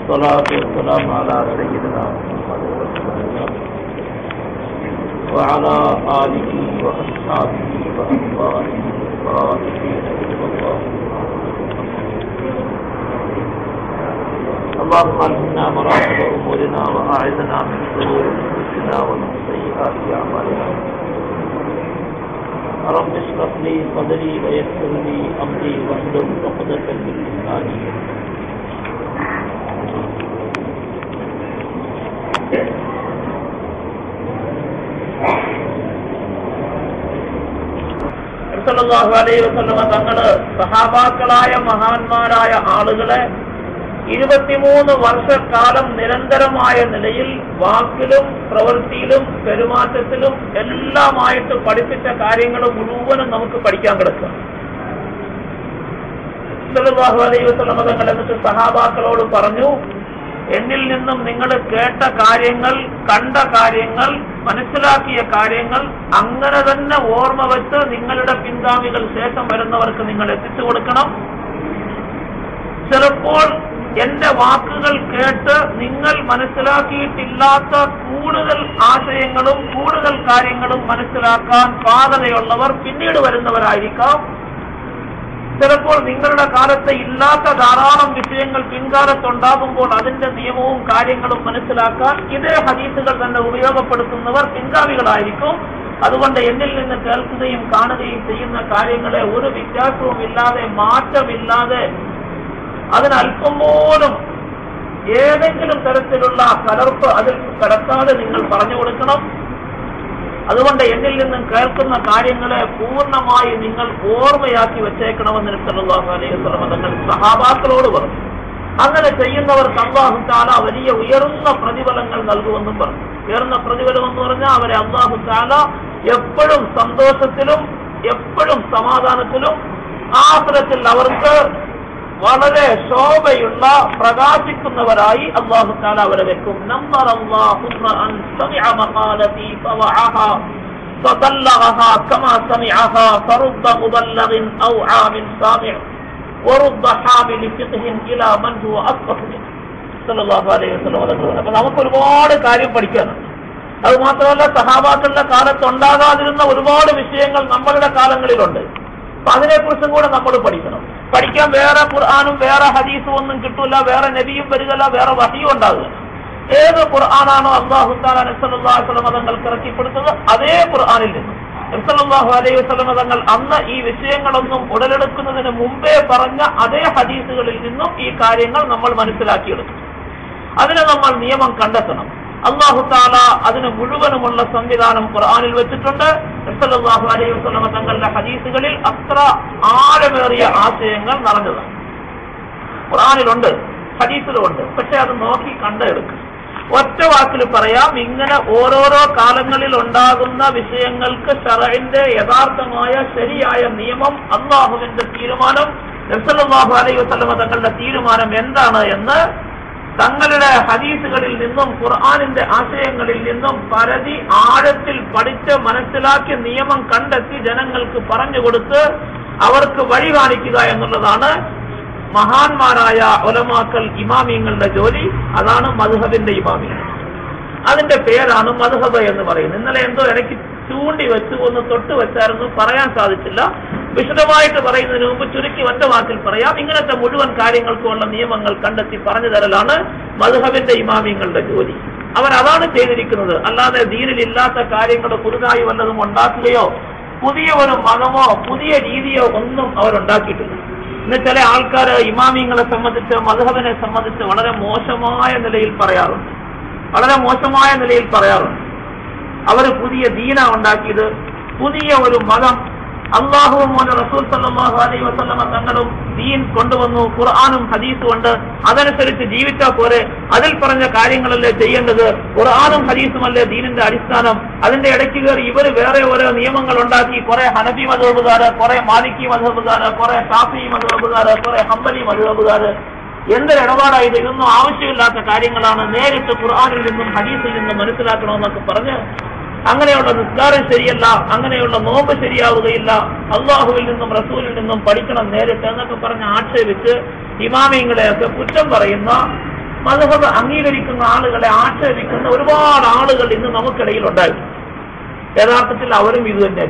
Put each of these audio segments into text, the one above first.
والصلاة والسلام على سيدنا محمد وعلى آله وأصحابه وأتباعه الراشدين اللهم ألهمنا مراتب أمورنا وأعذنا من شرور أنفسنا ومن سيئات أعمالنا رب اشرح لي صدري ويسر لي أمري واحلل عقدة من لساني സല്ലല്ലാഹു അലൈഹി വസല്ലം തങ്ങള് സഹാബാക്കളായ മഹാന്മാരായ ആളുകളെ 23 വർഷക്കാലം നിരന്തരമായ നിലയിൽ വാക്കിലും പ്രവൃത്തിയിലും പെരുമാറ്റത്തിലും എല്ലാമായിട്ട് പഠിപ്പിച്ച കാര്യങ്ങൾ മുഴുവനും നമുക്ക് പഠിക്കാൻ കിടക്കുക. സല്ലല്ലാഹു അലൈഹി വസല്ലം തങ്ങൾ എന്നിട്ട് സഹാബാക്കളോട് പറഞ്ഞു, എന്നിൽ നിന്നും നിങ്ങൾ കേട്ട കാര്യങ്ങൾ, കണ്ട കാര്യങ്ങൾ, മനസ്സിലാക്കിയ കാര്യങ്ങൾ അങ്ങനെ തന്നെ ഓർമ്മ വെച്ച് നിങ്ങളുടെ പിൻഗാമികൾ ശേഷം വരുന്നവർക്ക് നിങ്ങൾ എത്തിച്ചു കൊടുക്കണം. ചിലപ്പോൾ എന്റെ വാക്കുകൾ കേട്ട് നിങ്ങൾ മനസ്സിലാക്കിയിട്ടില്ലാത്ത കൂടുതൽ ആശയങ്ങളും കൂടുതൽ കാര്യങ്ങളും മനസ്സിലാക്കാൻ പാകതയുള്ളവർ പിന്നീട് വരുന്നവരായിരിക്കാം. ചിലപ്പോൾ നിങ്ങളുടെ കാലത്ത് ഇല്ലാത്ത ധാരാളം വിഷയങ്ങൾ പിൻകാലത്തുണ്ടാകുമ്പോൾ അതിന്റെ നിയമവും കാര്യങ്ങളും മനസ്സിലാക്കാൻ ഇതേ ഹദീസുകൾ തന്നെ ഉപയോഗപ്പെടുത്തുന്നവർ പിൻഗാമികളായിരിക്കും. അതുകൊണ്ട് എന്നിൽ നിന്ന് കേൾക്കുകയും കാണുകയും ചെയ്യുന്ന കാര്യങ്ങളെ ഒരു വ്യത്യാസവും ഇല്ലാതെ, മാറ്റമില്ലാതെ, അതിനല്പം പോലും ഏതെങ്കിലും തരത്തിലുള്ള കലർപ്പ് അതിൽ കടക്കാതെ നിങ്ങൾ പറഞ്ഞു കൊടുക്കണം. അതുകൊണ്ട് എന്നിൽ നിന്നും കേൾക്കുന്ന കാര്യങ്ങളെ പൂർണ്ണമായി നിങ്ങൾ ഓർമ്മയാക്കി വെച്ചേക്കണമെന്ന് സല്ലല്ലാഹു അലൈഹി വസല്ലം തങ്ങൾ സഹാബാക്കളോട് പറഞ്ഞു. അങ്ങനെ ചെയ്യുന്നവർക്ക് അല്ലാഹു തആല വലിയ ഉയർന്ന പ്രതിഫലങ്ങൾ നൽകുമെന്നും പറഞ്ഞു. ഉയർന്ന പ്രതിഫലം എന്ന് പറഞ്ഞാൽ അവരെ അല്ലാഹു തആല എപ്പോഴും സന്തോഷത്തിലും എപ്പോഴും സമാധാനത്തിലും ആഖിറത്തിൽ അവർക്ക് വളരെ ശോഭയുള്ള പ്രകാശിക്കുന്നവരായി അല്ലാഹു തആല അവരെ വെക്കും. നമ്മറല്ലാഹു അൻ സമിഅ മഖാലതി ഫവഅഹാ ഫബല്ലഗഹാ കമാ സമിഅഹാ ഫറുബ്ബ മുബല്ലഗിൻ ഔആ മിൻ സാമിഅ വറുബ്ബ ഹാമിലി ഫിഖ്ഹിൻ ഇലാ മൻ ഹുവ അസ്ഫഹു മിൻ. സല്ലല്ലാഹു അലൈഹി വസല്ലം. അപ്പോൾ നമുക്ക് ഒരുപാട് കാര്യം പഠിക്കാനുണ്ട്. അത് മാത്രമല്ല, സഹാബാക്കളുടെ കാലത്ത് ഉണ്ടാകാതിരുന്ന ഒരുപാട് വിഷയങ്ങൾ നമ്മളുടെ കാലങ്ങളിലുണ്ട്. അപ്പൊ അതിനെക്കുറിച്ചും കൂടെ നമ്മൾ പഠിക്കണം. പഠിക്കാൻ വേറെ ഖുർആനും വേറെ ഹദീസും ഒന്നും കിട്ടൂല, വേറെ നബിയും വരികയില്ല, വേറെ വഹിയും ഉണ്ടാകുക. ഏത് ഖുർആനാണോ അല്ലാഹു തആല നബി സല്ലല്ലാഹു അലൈഹി വസല്ലം തങ്ങൾക്ക് ഇറക്കിപ്പെടുന്നത് അതേ ഖുർആനിൽ നിന്നും നബി സല്ലല്ലാഹു അലൈഹി വസല്ലം തങ്ങൾ അന്ന് ഈ വിഷയങ്ങളൊന്നും ഉടലെടുക്കുന്നതിന് മുമ്പേ പറഞ്ഞ അതേ ഹദീസുകളിൽ നിന്നും ഈ കാര്യങ്ങൾ നമ്മൾ മനസ്സിലാക്കിയെടുക്കും. അതിന് നമ്മൾ നിയമം കണ്ടെത്തണം. അല്ലാഹു തആല അതിന് മുഴുവനുമുള്ള സംവിധാനം ഖുർആനിൽ വെച്ചിട്ടുണ്ട്. സല്ലല്ലാഹു അലൈഹി വസല്ലം തങ്ങളുടെ ഹദീസുകളിൽ അത്ര ആഴമേറിയ ആശയങ്ങൾ നിറഞ്ഞതാണ്. ഖുർആനിലുണ്ട്, ഹദീസിലുമുണ്ട്. പക്ഷെ അത് നോക്കി കണ്ടെടുക്കും. ഒറ്റ വാക്കിൽ പറയാം, ഇങ്ങനെ ഓരോരോ കാലങ്ങളിൽ ഉണ്ടാകുന്ന വിഷയങ്ങൾക്ക് ശറഇന്റെ യഥാർത്ഥമായ ശരിയായ നിയമം, അല്ലാഹുവിന്റെ തീരുമാനം, സല്ലല്ലാഹു അലൈഹി വസല്ലം തങ്ങളുടെ തീരുമാനം എന്താണ് എന്ന് തങ്ങളുടെ ഹദീസുകളിൽ നിന്നും ഖുർആനിന്റെ ആശയങ്ങളിൽ നിന്നും പരതി ആഴത്തിൽ പഠിച്ച് മനസ്സിലാക്കി നിയമം കണ്ടെത്തി ജനങ്ങൾക്ക് പറഞ്ഞുകൊടുത്ത് അവർക്ക് വഴി കാണിക്കുക എന്നുള്ളതാണ് മഹാന്മാരായ ഉലമാക്കൾ, ഇമാമിങ്ങളുടെ ജോലി. അതാണ് മദ്ഹബിന്റെ ഇമാമിങ്ങൾ. അതിന്റെ പേരാണ് മദ്ഹബ് എന്ന് പറയുന്നത്. ഇന്നലെ എന്തോ ഇടയ്ക്ക് ചൂണ്ടി വെച്ച് ഒന്ന് തൊട്ട് വെച്ചായിരുന്നു, പറയാൻ സാധിച്ചില്ല. വിശദമായിട്ട് പറയുന്നതിന് മുമ്പ് ചുരുക്കി ഒറ്റ വാക്കിൽ പറയാം, ഇങ്ങനത്തെ മുഴുവൻ കാര്യങ്ങൾക്കുമുള്ള നിയമങ്ങൾ കണ്ടെത്തി പറഞ്ഞു തരലാണ് മദ്ഹബിന്റെ ഇമാമിങ്ങളുടെ ജോലി. അവരതാണ് ചെയ്തിരിക്കുന്നത്. അല്ലാതെ ദീനിലില്ലാത്ത കാര്യങ്ങൾ പുതുതായി വല്ലതും ഉണ്ടാക്കുകയോ പുതിയ ഒരു മതമോ പുതിയ രീതിയോ ഒന്നും അവരുണ്ടാക്കിയിട്ടില്ല. ഇന്ന് ചില ആൾക്കാർ ഇമാമിങ്ങളെ സംബന്ധിച്ച്, മദ്ഹബിനെ സംബന്ധിച്ച് വളരെ മോശമായ നിലയിൽ പറയാറുണ്ട്. അവർ പുതിയ ദീന ഉണ്ടാക്കിയത്, പുതിയ ഒരു മതം. അല്ലാഹുവും റസൂൽ സല്ലല്ലാഹു അലൈഹി വസല്ലം തങ്ങളും ദീൻ കൊണ്ടുവന്നു, ഖുർആനും ഹദീസും ഉണ്ട്, അതനുസരിച്ച് ജീവിച്ചാൽ പോരെ, അതിൽ പറഞ്ഞ കാര്യങ്ങളല്ലേ ചെയ്യേണ്ടത്, ഖുർആനും ഹദീസുമല്ലേ ദീനിന്റെ അടിസ്ഥാനം. അതിന്റെ ഇടയ്ക്ക് കയറി ഇവർ വേറെ ഓരോ നിയമങ്ങൾ ഉണ്ടാക്കി, കുറെ ഹനഫി മദ്ഹബുകാര്, കുറെ മാലിക്കി മദ്ഹബുകാര്, കുറെ ഷാഫി മദ്ഹബുകാര്, കുറെ ഹംബലി മദ്ഹബുകാര്. എന്തൊരിടപാടായത്? ഇതൊന്നും ആവശ്യമില്ലാത്ത കാര്യങ്ങളാണ്. നേരിട്ട് ഖുർആനിൽ നിന്നും ഹദീസിൽ നിന്നും മനസ്സിലാക്കണമെന്നൊക്കെ പറഞ്ഞ് അങ്ങനെയുള്ള നിസ്കാരം ശരിയല്ല, അങ്ങനെയുള്ള നോമ്പ് ശരിയാവുകയില്ല, അള്ളാഹുവിൽ നിന്നും റസൂലിൽ നിന്നും പഠിക്കണം നേരിട്ട് എന്നൊക്കെ പറഞ്ഞ് ആക്ഷേപിച്ച് ഇമാമിങ്ങളെയൊക്കെ കുറ്റം പറയുന്ന മദ്ഹബ് അംഗീകരിക്കുന്ന ആളുകളെ ആക്ഷേപിക്കുന്ന ഒരുപാട് ആളുകൾ ഇന്ന് നമുക്കിടയിൽ ഉണ്ടായിരുന്നു. യഥാർത്ഥത്തിൽ അവരും ഇത് തന്നെയാണ്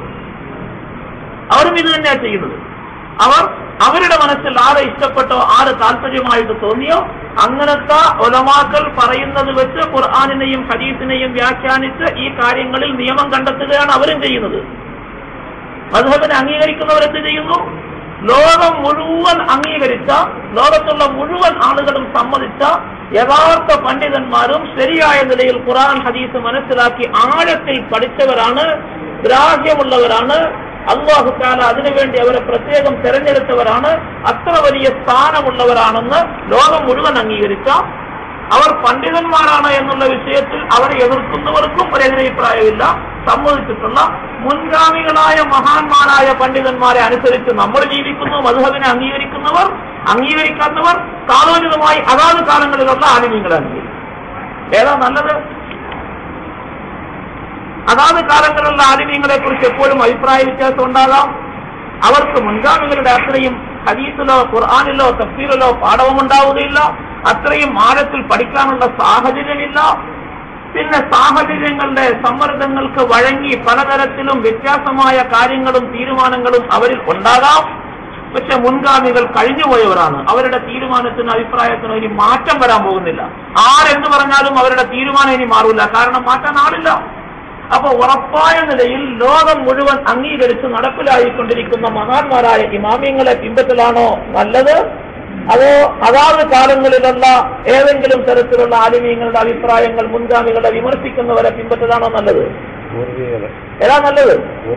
ചെയ്യുന്നത്. അവരുടെ മനസ്സിൽ ആരെ ഇഷ്ടപ്പെട്ടോ ആര് താല്പര്യമായിട്ട് തോന്നിയോ അങ്ങനത്തെ ഉലമാക്കൾ പറയുന്നത് വെച്ച് ഖുർആനിനെയും ഹദീസിനെയും വ്യാഖ്യാനിച്ച് ഈ കാര്യങ്ങളിൽ നിയമം കണ്ടെത്തുകയാണ് അവരും ചെയ്യുന്നത്. മദ്ഹബിനെ അംഗീകരിക്കുന്നവരെന്ത് ചെയ്യുന്നു? ലോകം മുഴുവൻ അംഗീകരിച്ച, ലോകത്തുള്ള മുഴുവൻ ആളുകളും സമ്മതിച്ച യഥാർത്ഥ പണ്ഡിതന്മാരും ശരിയായ നിലയിൽ ഖുർആൻ ഹദീസ് മനസ്സിലാക്കി ആഴത്തിൽ പഠിച്ചവരാണ്, ഗ്രാഹ്യമുള്ളവരാണ്, അല്ലാഹു തആല അതിനുവേണ്ടി അവരെ പ്രത്യേകം തെരഞ്ഞെടുത്തവരാണ്, അത്ര വലിയ സ്ഥാനമുള്ളവരാണെന്ന് ലോകം മുഴുവൻ അംഗീകരിച്ച അവർ പണ്ഡിതന്മാരാണ് എന്നുള്ള വിഷയത്തിൽ അവരെ എതിർക്കുന്നവർക്കും ഒരു എതിരഭിപ്രായമില്ല. സമ്മതിച്ചിട്ടുള്ള മുൻഗാമികളായ മഹാന്മാരായ പണ്ഡിതന്മാരെ അനുസരിച്ച് നമ്മൾ ജീവിക്കുന്നു. മദ്ഹബിനെ അംഗീകരിക്കാത്തവർ കാലോചിതമായി അതാത് കാലങ്ങളിലുള്ള ആലിമീങ്ങളെ അംഗീകരിക്കും. ഏതാ നല്ലത്? അതാത് കാലങ്ങളിലുള്ള ആലിമീങ്ങളെ കുറിച്ച് എപ്പോഴും അഭിപ്രായ വ്യത്യാസം ഉണ്ടാകാം. അവർക്ക് മുൻഗാമികളുടെ അത്രയും ഹദീസിലോ ഖുർആനിലോ തഫ്സീറിലോ പാഠവുമുണ്ടാവുകയില്ല, അത്രയും ആഴത്തിൽ പഠിക്കാനുള്ള സാഹചര്യമില്ല. പിന്നെ സാഹചര്യങ്ങളുടെ സമ്മർദ്ദങ്ങൾക്ക് വഴങ്ങി പലതരത്തിലും വ്യത്യാസമായ കാര്യങ്ങളും തീരുമാനങ്ങളും അവരിൽ ഉണ്ടാകാം. പക്ഷെ മുൻഗാമികൾ കഴിഞ്ഞുപോയവരാണ്. അവരുടെ തീരുമാനത്തിനും അഭിപ്രായത്തിനും ഇനി മാറ്റം വരാൻ പോകുന്നില്ല. ആരെന്ത് പറഞ്ഞാലും അവരുടെ തീരുമാനം ഇനി മാറില്ല, കാരണം മാറ്റാൻ ആളില്ല. അപ്പൊ ഉറപ്പായ നിലയിൽ ലോകം മുഴുവൻ അംഗീകരിച്ച് നടപ്പിലായിക്കൊണ്ടിരിക്കുന്ന മഹാന്മാരായ ഇമാമിങ്ങളെ പിൻപറ്റലാണോ നല്ലത്, അതോ അതാത് കാലങ്ങളിലുള്ള ഏതെങ്കിലും തരത്തിലുള്ള ആലിമീങ്ങളുടെ അഭിപ്രായങ്ങൾ മുൻഗാമികളെ വിമർശിക്കുന്നവരെ പിൻപറ്റലാണോ നല്ലത്? ഏതാ നല്ലത്?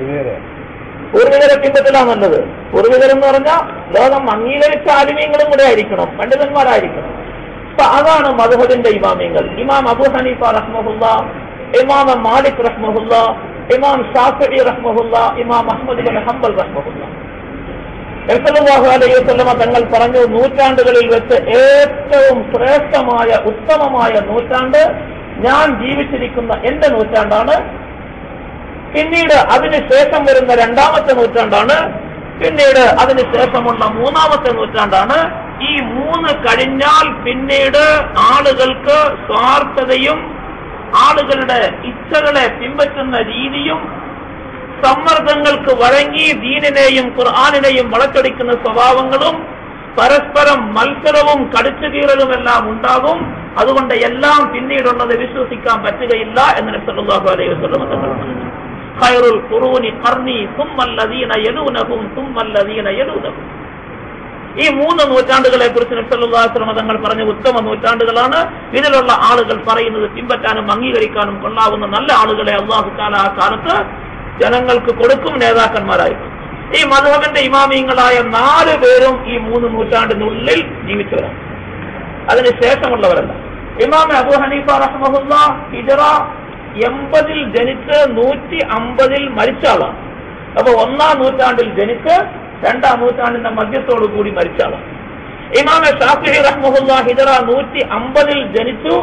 പൂർവികരെ പിൻപറ്റലാ നല്ലത്. പൂർവികരെന്ന് പറഞ്ഞാൽ ലോകം അംഗീകരിച്ച ആലിമീങ്ങളും കൂടെ ആയിരിക്കണം, പണ്ഡിതന്മാരായിരിക്കണം. അപ്പൊ അതാണ് മദ്ഹബിന്റെ ഇമാമിങ്ങൾ. ഇമാം അബൂ ഹനീഫ റഹ്മഹുല്ലാ, ഇമാം മാലിക് റഹ്മഹുല്ലാ, ഇമാം ഷാഫിഈ റഹ്മഹുല്ലാ, ഇമാം അഹ്മദ് ബിൻ ഹംബൽ റഹ്മഹുല്ലാ. സല്ലല്ലാഹു അലൈഹി വസല്ലമ തങ്ങൾ പറഞ്ഞു, നൂറ്റാണ്ടുകളിൽ വെച്ച് ഏറ്റവും ശ്രേഷ്ഠമായ ഉത്തമമായ നൂറ്റാണ്ട് ഞാൻ ജീവിച്ചിരിക്കുന്ന എന്റെ നൂറ്റാണ്ടാണ്. പിന്നീട് അതിനുശേഷം വരുന്ന രണ്ടാമത്തെ നൂറ്റാണ്ടാണ്. പിന്നീട് അതിനുശേഷമുള്ള മൂന്നാമത്തെ നൂറ്റാണ്ടാണ്. ഈ മൂന്ന് കഴിഞ്ഞാൽ പിന്നീട് ആളുകൾക്ക് സ്വാർത്ഥതയും ആളുകളുടെ ഇച്ഛകളെ പിൻപറ്റുന്ന രീതിയും സമ്മർദ്ദങ്ങൾക്ക് വഴങ്ങി ദീനിനെയും ഖുർആനിനെയും വളച്ചൊടിക്കുന്ന സ്വഭാവങ്ങളും പരസ്പരം മത്സരവും കടിച്ചുകീറലുമെല്ലാം ഉണ്ടാകും. അതുകൊണ്ട് എല്ലാം പിന്നീടുള്ളത് വിശ്വസിക്കാൻ പറ്റുകയില്ല എന്ന് നബി സല്ലല്ലാഹു അലൈഹി വസല്ലം തങ്ങൾ പറഞ്ഞു. ഖൈറുൽ ഖുറൂനി ഖർനി സുമ്മല്ലദീന യലൂനഹും സുമ്മല്ലദീന യലൂനഹും. ഈ മൂന്ന് നൂറ്റാണ്ടുകളെ കുറിച്ച് നബി സല്ലല്ലാഹു അലൈഹി വസല്ലം തങ്ങൾ പറഞ്ഞ ഉത്തമ നൂറ്റാണ്ടുകളാണ്. ഇതിലുള്ള ആളുകൾ പറയുന്നത് പിൻപറ്റാനും അംഗീകരിക്കാനും കൊള്ളാവുന്ന നല്ല ആളുകളെ അല്ലാഹു തആല ആ കാലത്ത് ജനങ്ങൾക്ക് കൊടുക്കും, നേതാക്കന്മാരായിരിക്കും. ഈ മദ്ഹബിന്റെ ഇമാമിങ്ങളായ 4 പേരും ഈ 3 നൂറ്റാണ്ടിനുള്ളിൽ ജീവിച്ചവരാണ്, അതിനുശേഷമുള്ളവരല്ല. ഇമാം അബൂ ഹനീഫ റഹ്മഹുല്ലാ ഹിജ്റ 80 ജനിച്ച് 150 മരിച്ച ആളാണ്. അപ്പൊ 1-ാം നൂറ്റാണ്ടിൽ ജനിച്ച് 2-ാം നൂറ്റാണ്ടിന്റെ മധ്യത്തോടു കൂടി മരിച്ച ആളാണ്. ഇമാം ഷാഫിഈ റഹ്മഹുല്ലാ ഹിജ്റ 150 ജനിച്ചു,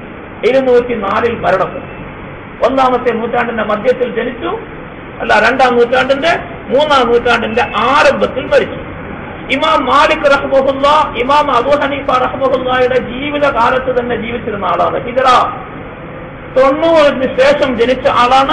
204 മരണപ്പെട്ടു. 1-ാമത്തെ നൂറ്റാണ്ടിന്റെ മധ്യത്തിൽ ജനിച്ചു, 2-ാം നൂറ്റാണ്ടിന്റെ 3-ാം നൂറ്റാണ്ടിന്റെ ആരംഭത്തിൽ മരിച്ചു. ഇമാം മാലിക് റഹ്മഹുല്ലാ ഇമാം അബൂ ഹനീഫ റഹ്മഹുല്ലായുടെ ജീവിതകാലത്ത് തന്നെ ജീവിച്ചിരുന്ന ആളാണ്. ഹിജ്റ 90 ശേഷം ജനിച്ച ആളാണ്.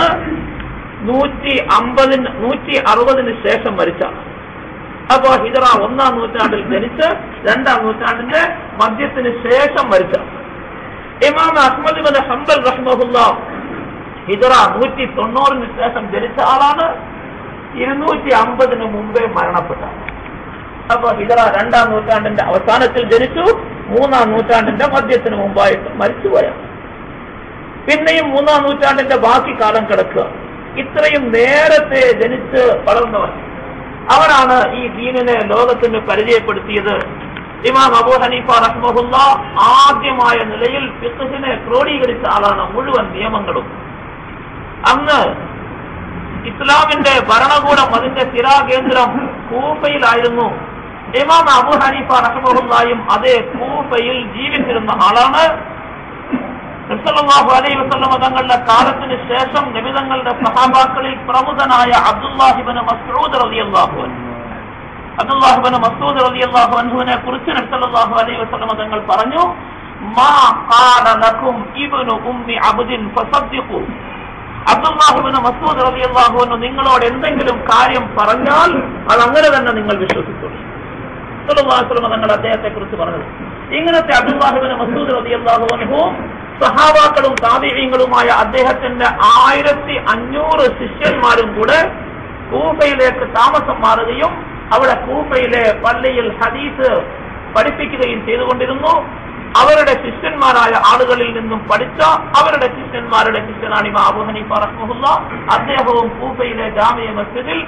160 ശേഷം മരിച്ച ആളാണ്. അപ്പോ ഹിജ്റ 1-ാം നൂറ്റാണ്ടിൽ ജനിച്ച് 2-ാം നൂറ്റാണ്ടിന്റെ മധ്യത്തിന് ശേഷം മരിച്ച. ഇമാം അഹ്മദ് ബിൻ ഹംബൽ റഹ്മഹുല്ലാ ഹിജ്റ 190 ശേഷം ജനിച്ച ആളാണ്. 250 മുമ്പേ മരണപ്പെട്ട. അപ്പൊ ഹിജ്റ 2-ാം നൂറ്റാണ്ടിന്റെ അവസാനത്തിൽ ജനിച്ചു, 3-ാം നൂറ്റാണ്ടിന്റെ മധ്യത്തിന് മുമ്പായിട്ട് മരിച്ചുപോയ. പിന്നെയും 3-ാം നൂറ്റാണ്ടിന്റെ ബാക്കി കാലം കിടക്കുക. ഇത്രയും നേരത്തെ ജനിച്ച് വളർന്നവർ അവരാണ് ഈ ദീനിനെ ലോകത്തിന് പരിചയപ്പെടുത്തിയത്. ഇമാം അബൂ ഹനീഫ റഹ്മഹുല്ലാ ആദ്യമായ നിലയിൽ ഫിഖ്ഹിനെ ക്രോഡീകരിച്ച ആളാണ്, മുഴുവൻ നിയമങ്ങളും. അന്ന് ഇസ്ലാമിന്റെ ഭരണകൂടം, അതിന്റെ സ്ഥിരാകേന്ദ്രം കൂഫയിലായിരുന്നു. ഇമാം അബൂ ഹനീഫ റഹ്മഹുല്ലായും അതേ കൂഫയിൽ ജീവിച്ചിരുന്ന ആളാണ്. നബി സല്ലല്ലാഹു അലൈഹി വസല്ലം തങ്ങളുടെ കാലത്തിന് ശേഷം നബി തങ്ങളുടെ സഹാബാക്കളിൽ പ്രമുഖനായ അബ്ദുല്ലാഹി ഇബ്നു മസ്ഊദ് റളിയല്ലാഹു അൻഹു, അബ്ദുല്ലാഹി ഇബ്നു മസ്ഊദ് റളിയല്ലാഹു അൻഹുവിനെ കുറിച്ച് നബി സല്ലല്ലാഹു അലൈഹി വസല്ലം തങ്ങൾ പറഞ്ഞു, മാ ഖാല ലകും ഇബ്നു ഉമ്മി അബ്ദിൻ ഫസദ്ദിഖു. അബ്ദുല്ലാഹ് ഇബ്നു മസ്ഊദ് റളിയല്ലാഹു അൻഹു നിങ്ങളോട് എന്തെങ്കിലും കാര്യം പറഞ്ഞാൽ അത് അങ്ങനെ തന്നെ നിങ്ങൾ വിശ്വസിച്ചോളൂ. സല്ലല്ലാഹു അലൈഹി വസല്ലം തങ്ങൾ അദ്ദേഹത്തെ കുറിച്ച് പറഞ്ഞത്. ഇങ്ങനത്തെ അബ്ദുല്ലാഹ് ഇബ്നു മസ്ഊദ് റളിയല്ലാഹു അൻഹു സഹാബാക്കളും താബിഈങ്ങളുമായ അദ്ദേഹത്തിന്റെ 1500 ശിഷ്യന്മാരും കൂടെ കൂഫയിലേക്ക് താമസം മാറുകയും അവിടെ കൂഫയിലെ പള്ളിയിൽ ഹദീസ് പഠിപ്പിക്കുകയും ചെയ്തുകൊണ്ടിരുന്നു. അവരുടെ ശിഷ്യന്മാരായ ആളുകളിൽ നിന്നും പഠിച്ച അവരുടെ ശിഷ്യന്മാരുടെ ശിഷ്യനാണ് ഇമാം അബൂ ഹനീഫ റഹ്മഹുല്ലാഹ്. അദ്ദേഹവും കൂഫയിലെ ജാമിഅ മസ്ജിദിൽ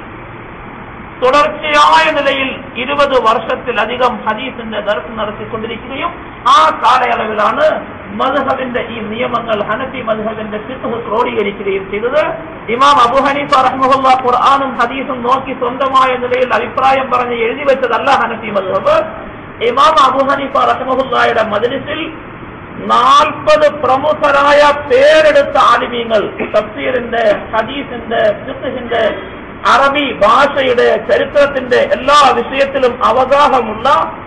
തുടർച്ചയായ നിലയിൽ 20 വർഷത്തിലധികം ഹദീസിന്റെ ദർസ് നടത്തിക്കൊണ്ടിരിക്കുകയും ആ കാലയളവിലാണ് മദ്ഹബിന്റെ ഈ നിയമങ്ങൾ ഹനഫി മദ്ഹബിന്റെ ഫിഖ്ഹ് ക്രോഡീകരിക്കുകയും ചെയ്തത്. ഇമാം അബൂ ഹനീഫ റഹ്മഹുല്ലാഹ് ഖുർആനും ഹദീസും നോക്കി സ്വന്തമായ നിലയിൽ അഭിപ്രായം പറഞ്ഞ് എഴുതി വെച്ചതല്ല ഹനഫി മദ്ഹബ്. ഇമാം അബൂ ഹനീഫ റഹ്മഹുല്ലാഹയുടെ മജ്ലിസിൽ 40 പ്രമുഖരായ പേരെടുത്ത ആലിമീങ്ങൾ തഫ്സീറിന്റെ, ഹദീസിന്റെ, ഫിഖ്ഹിന്റെ, അറബി ഭാഷയുടെ, ചരിത്രത്തിന്റെ എല്ലാ വിഷയത്തിലും അവഗാഹമുള്ള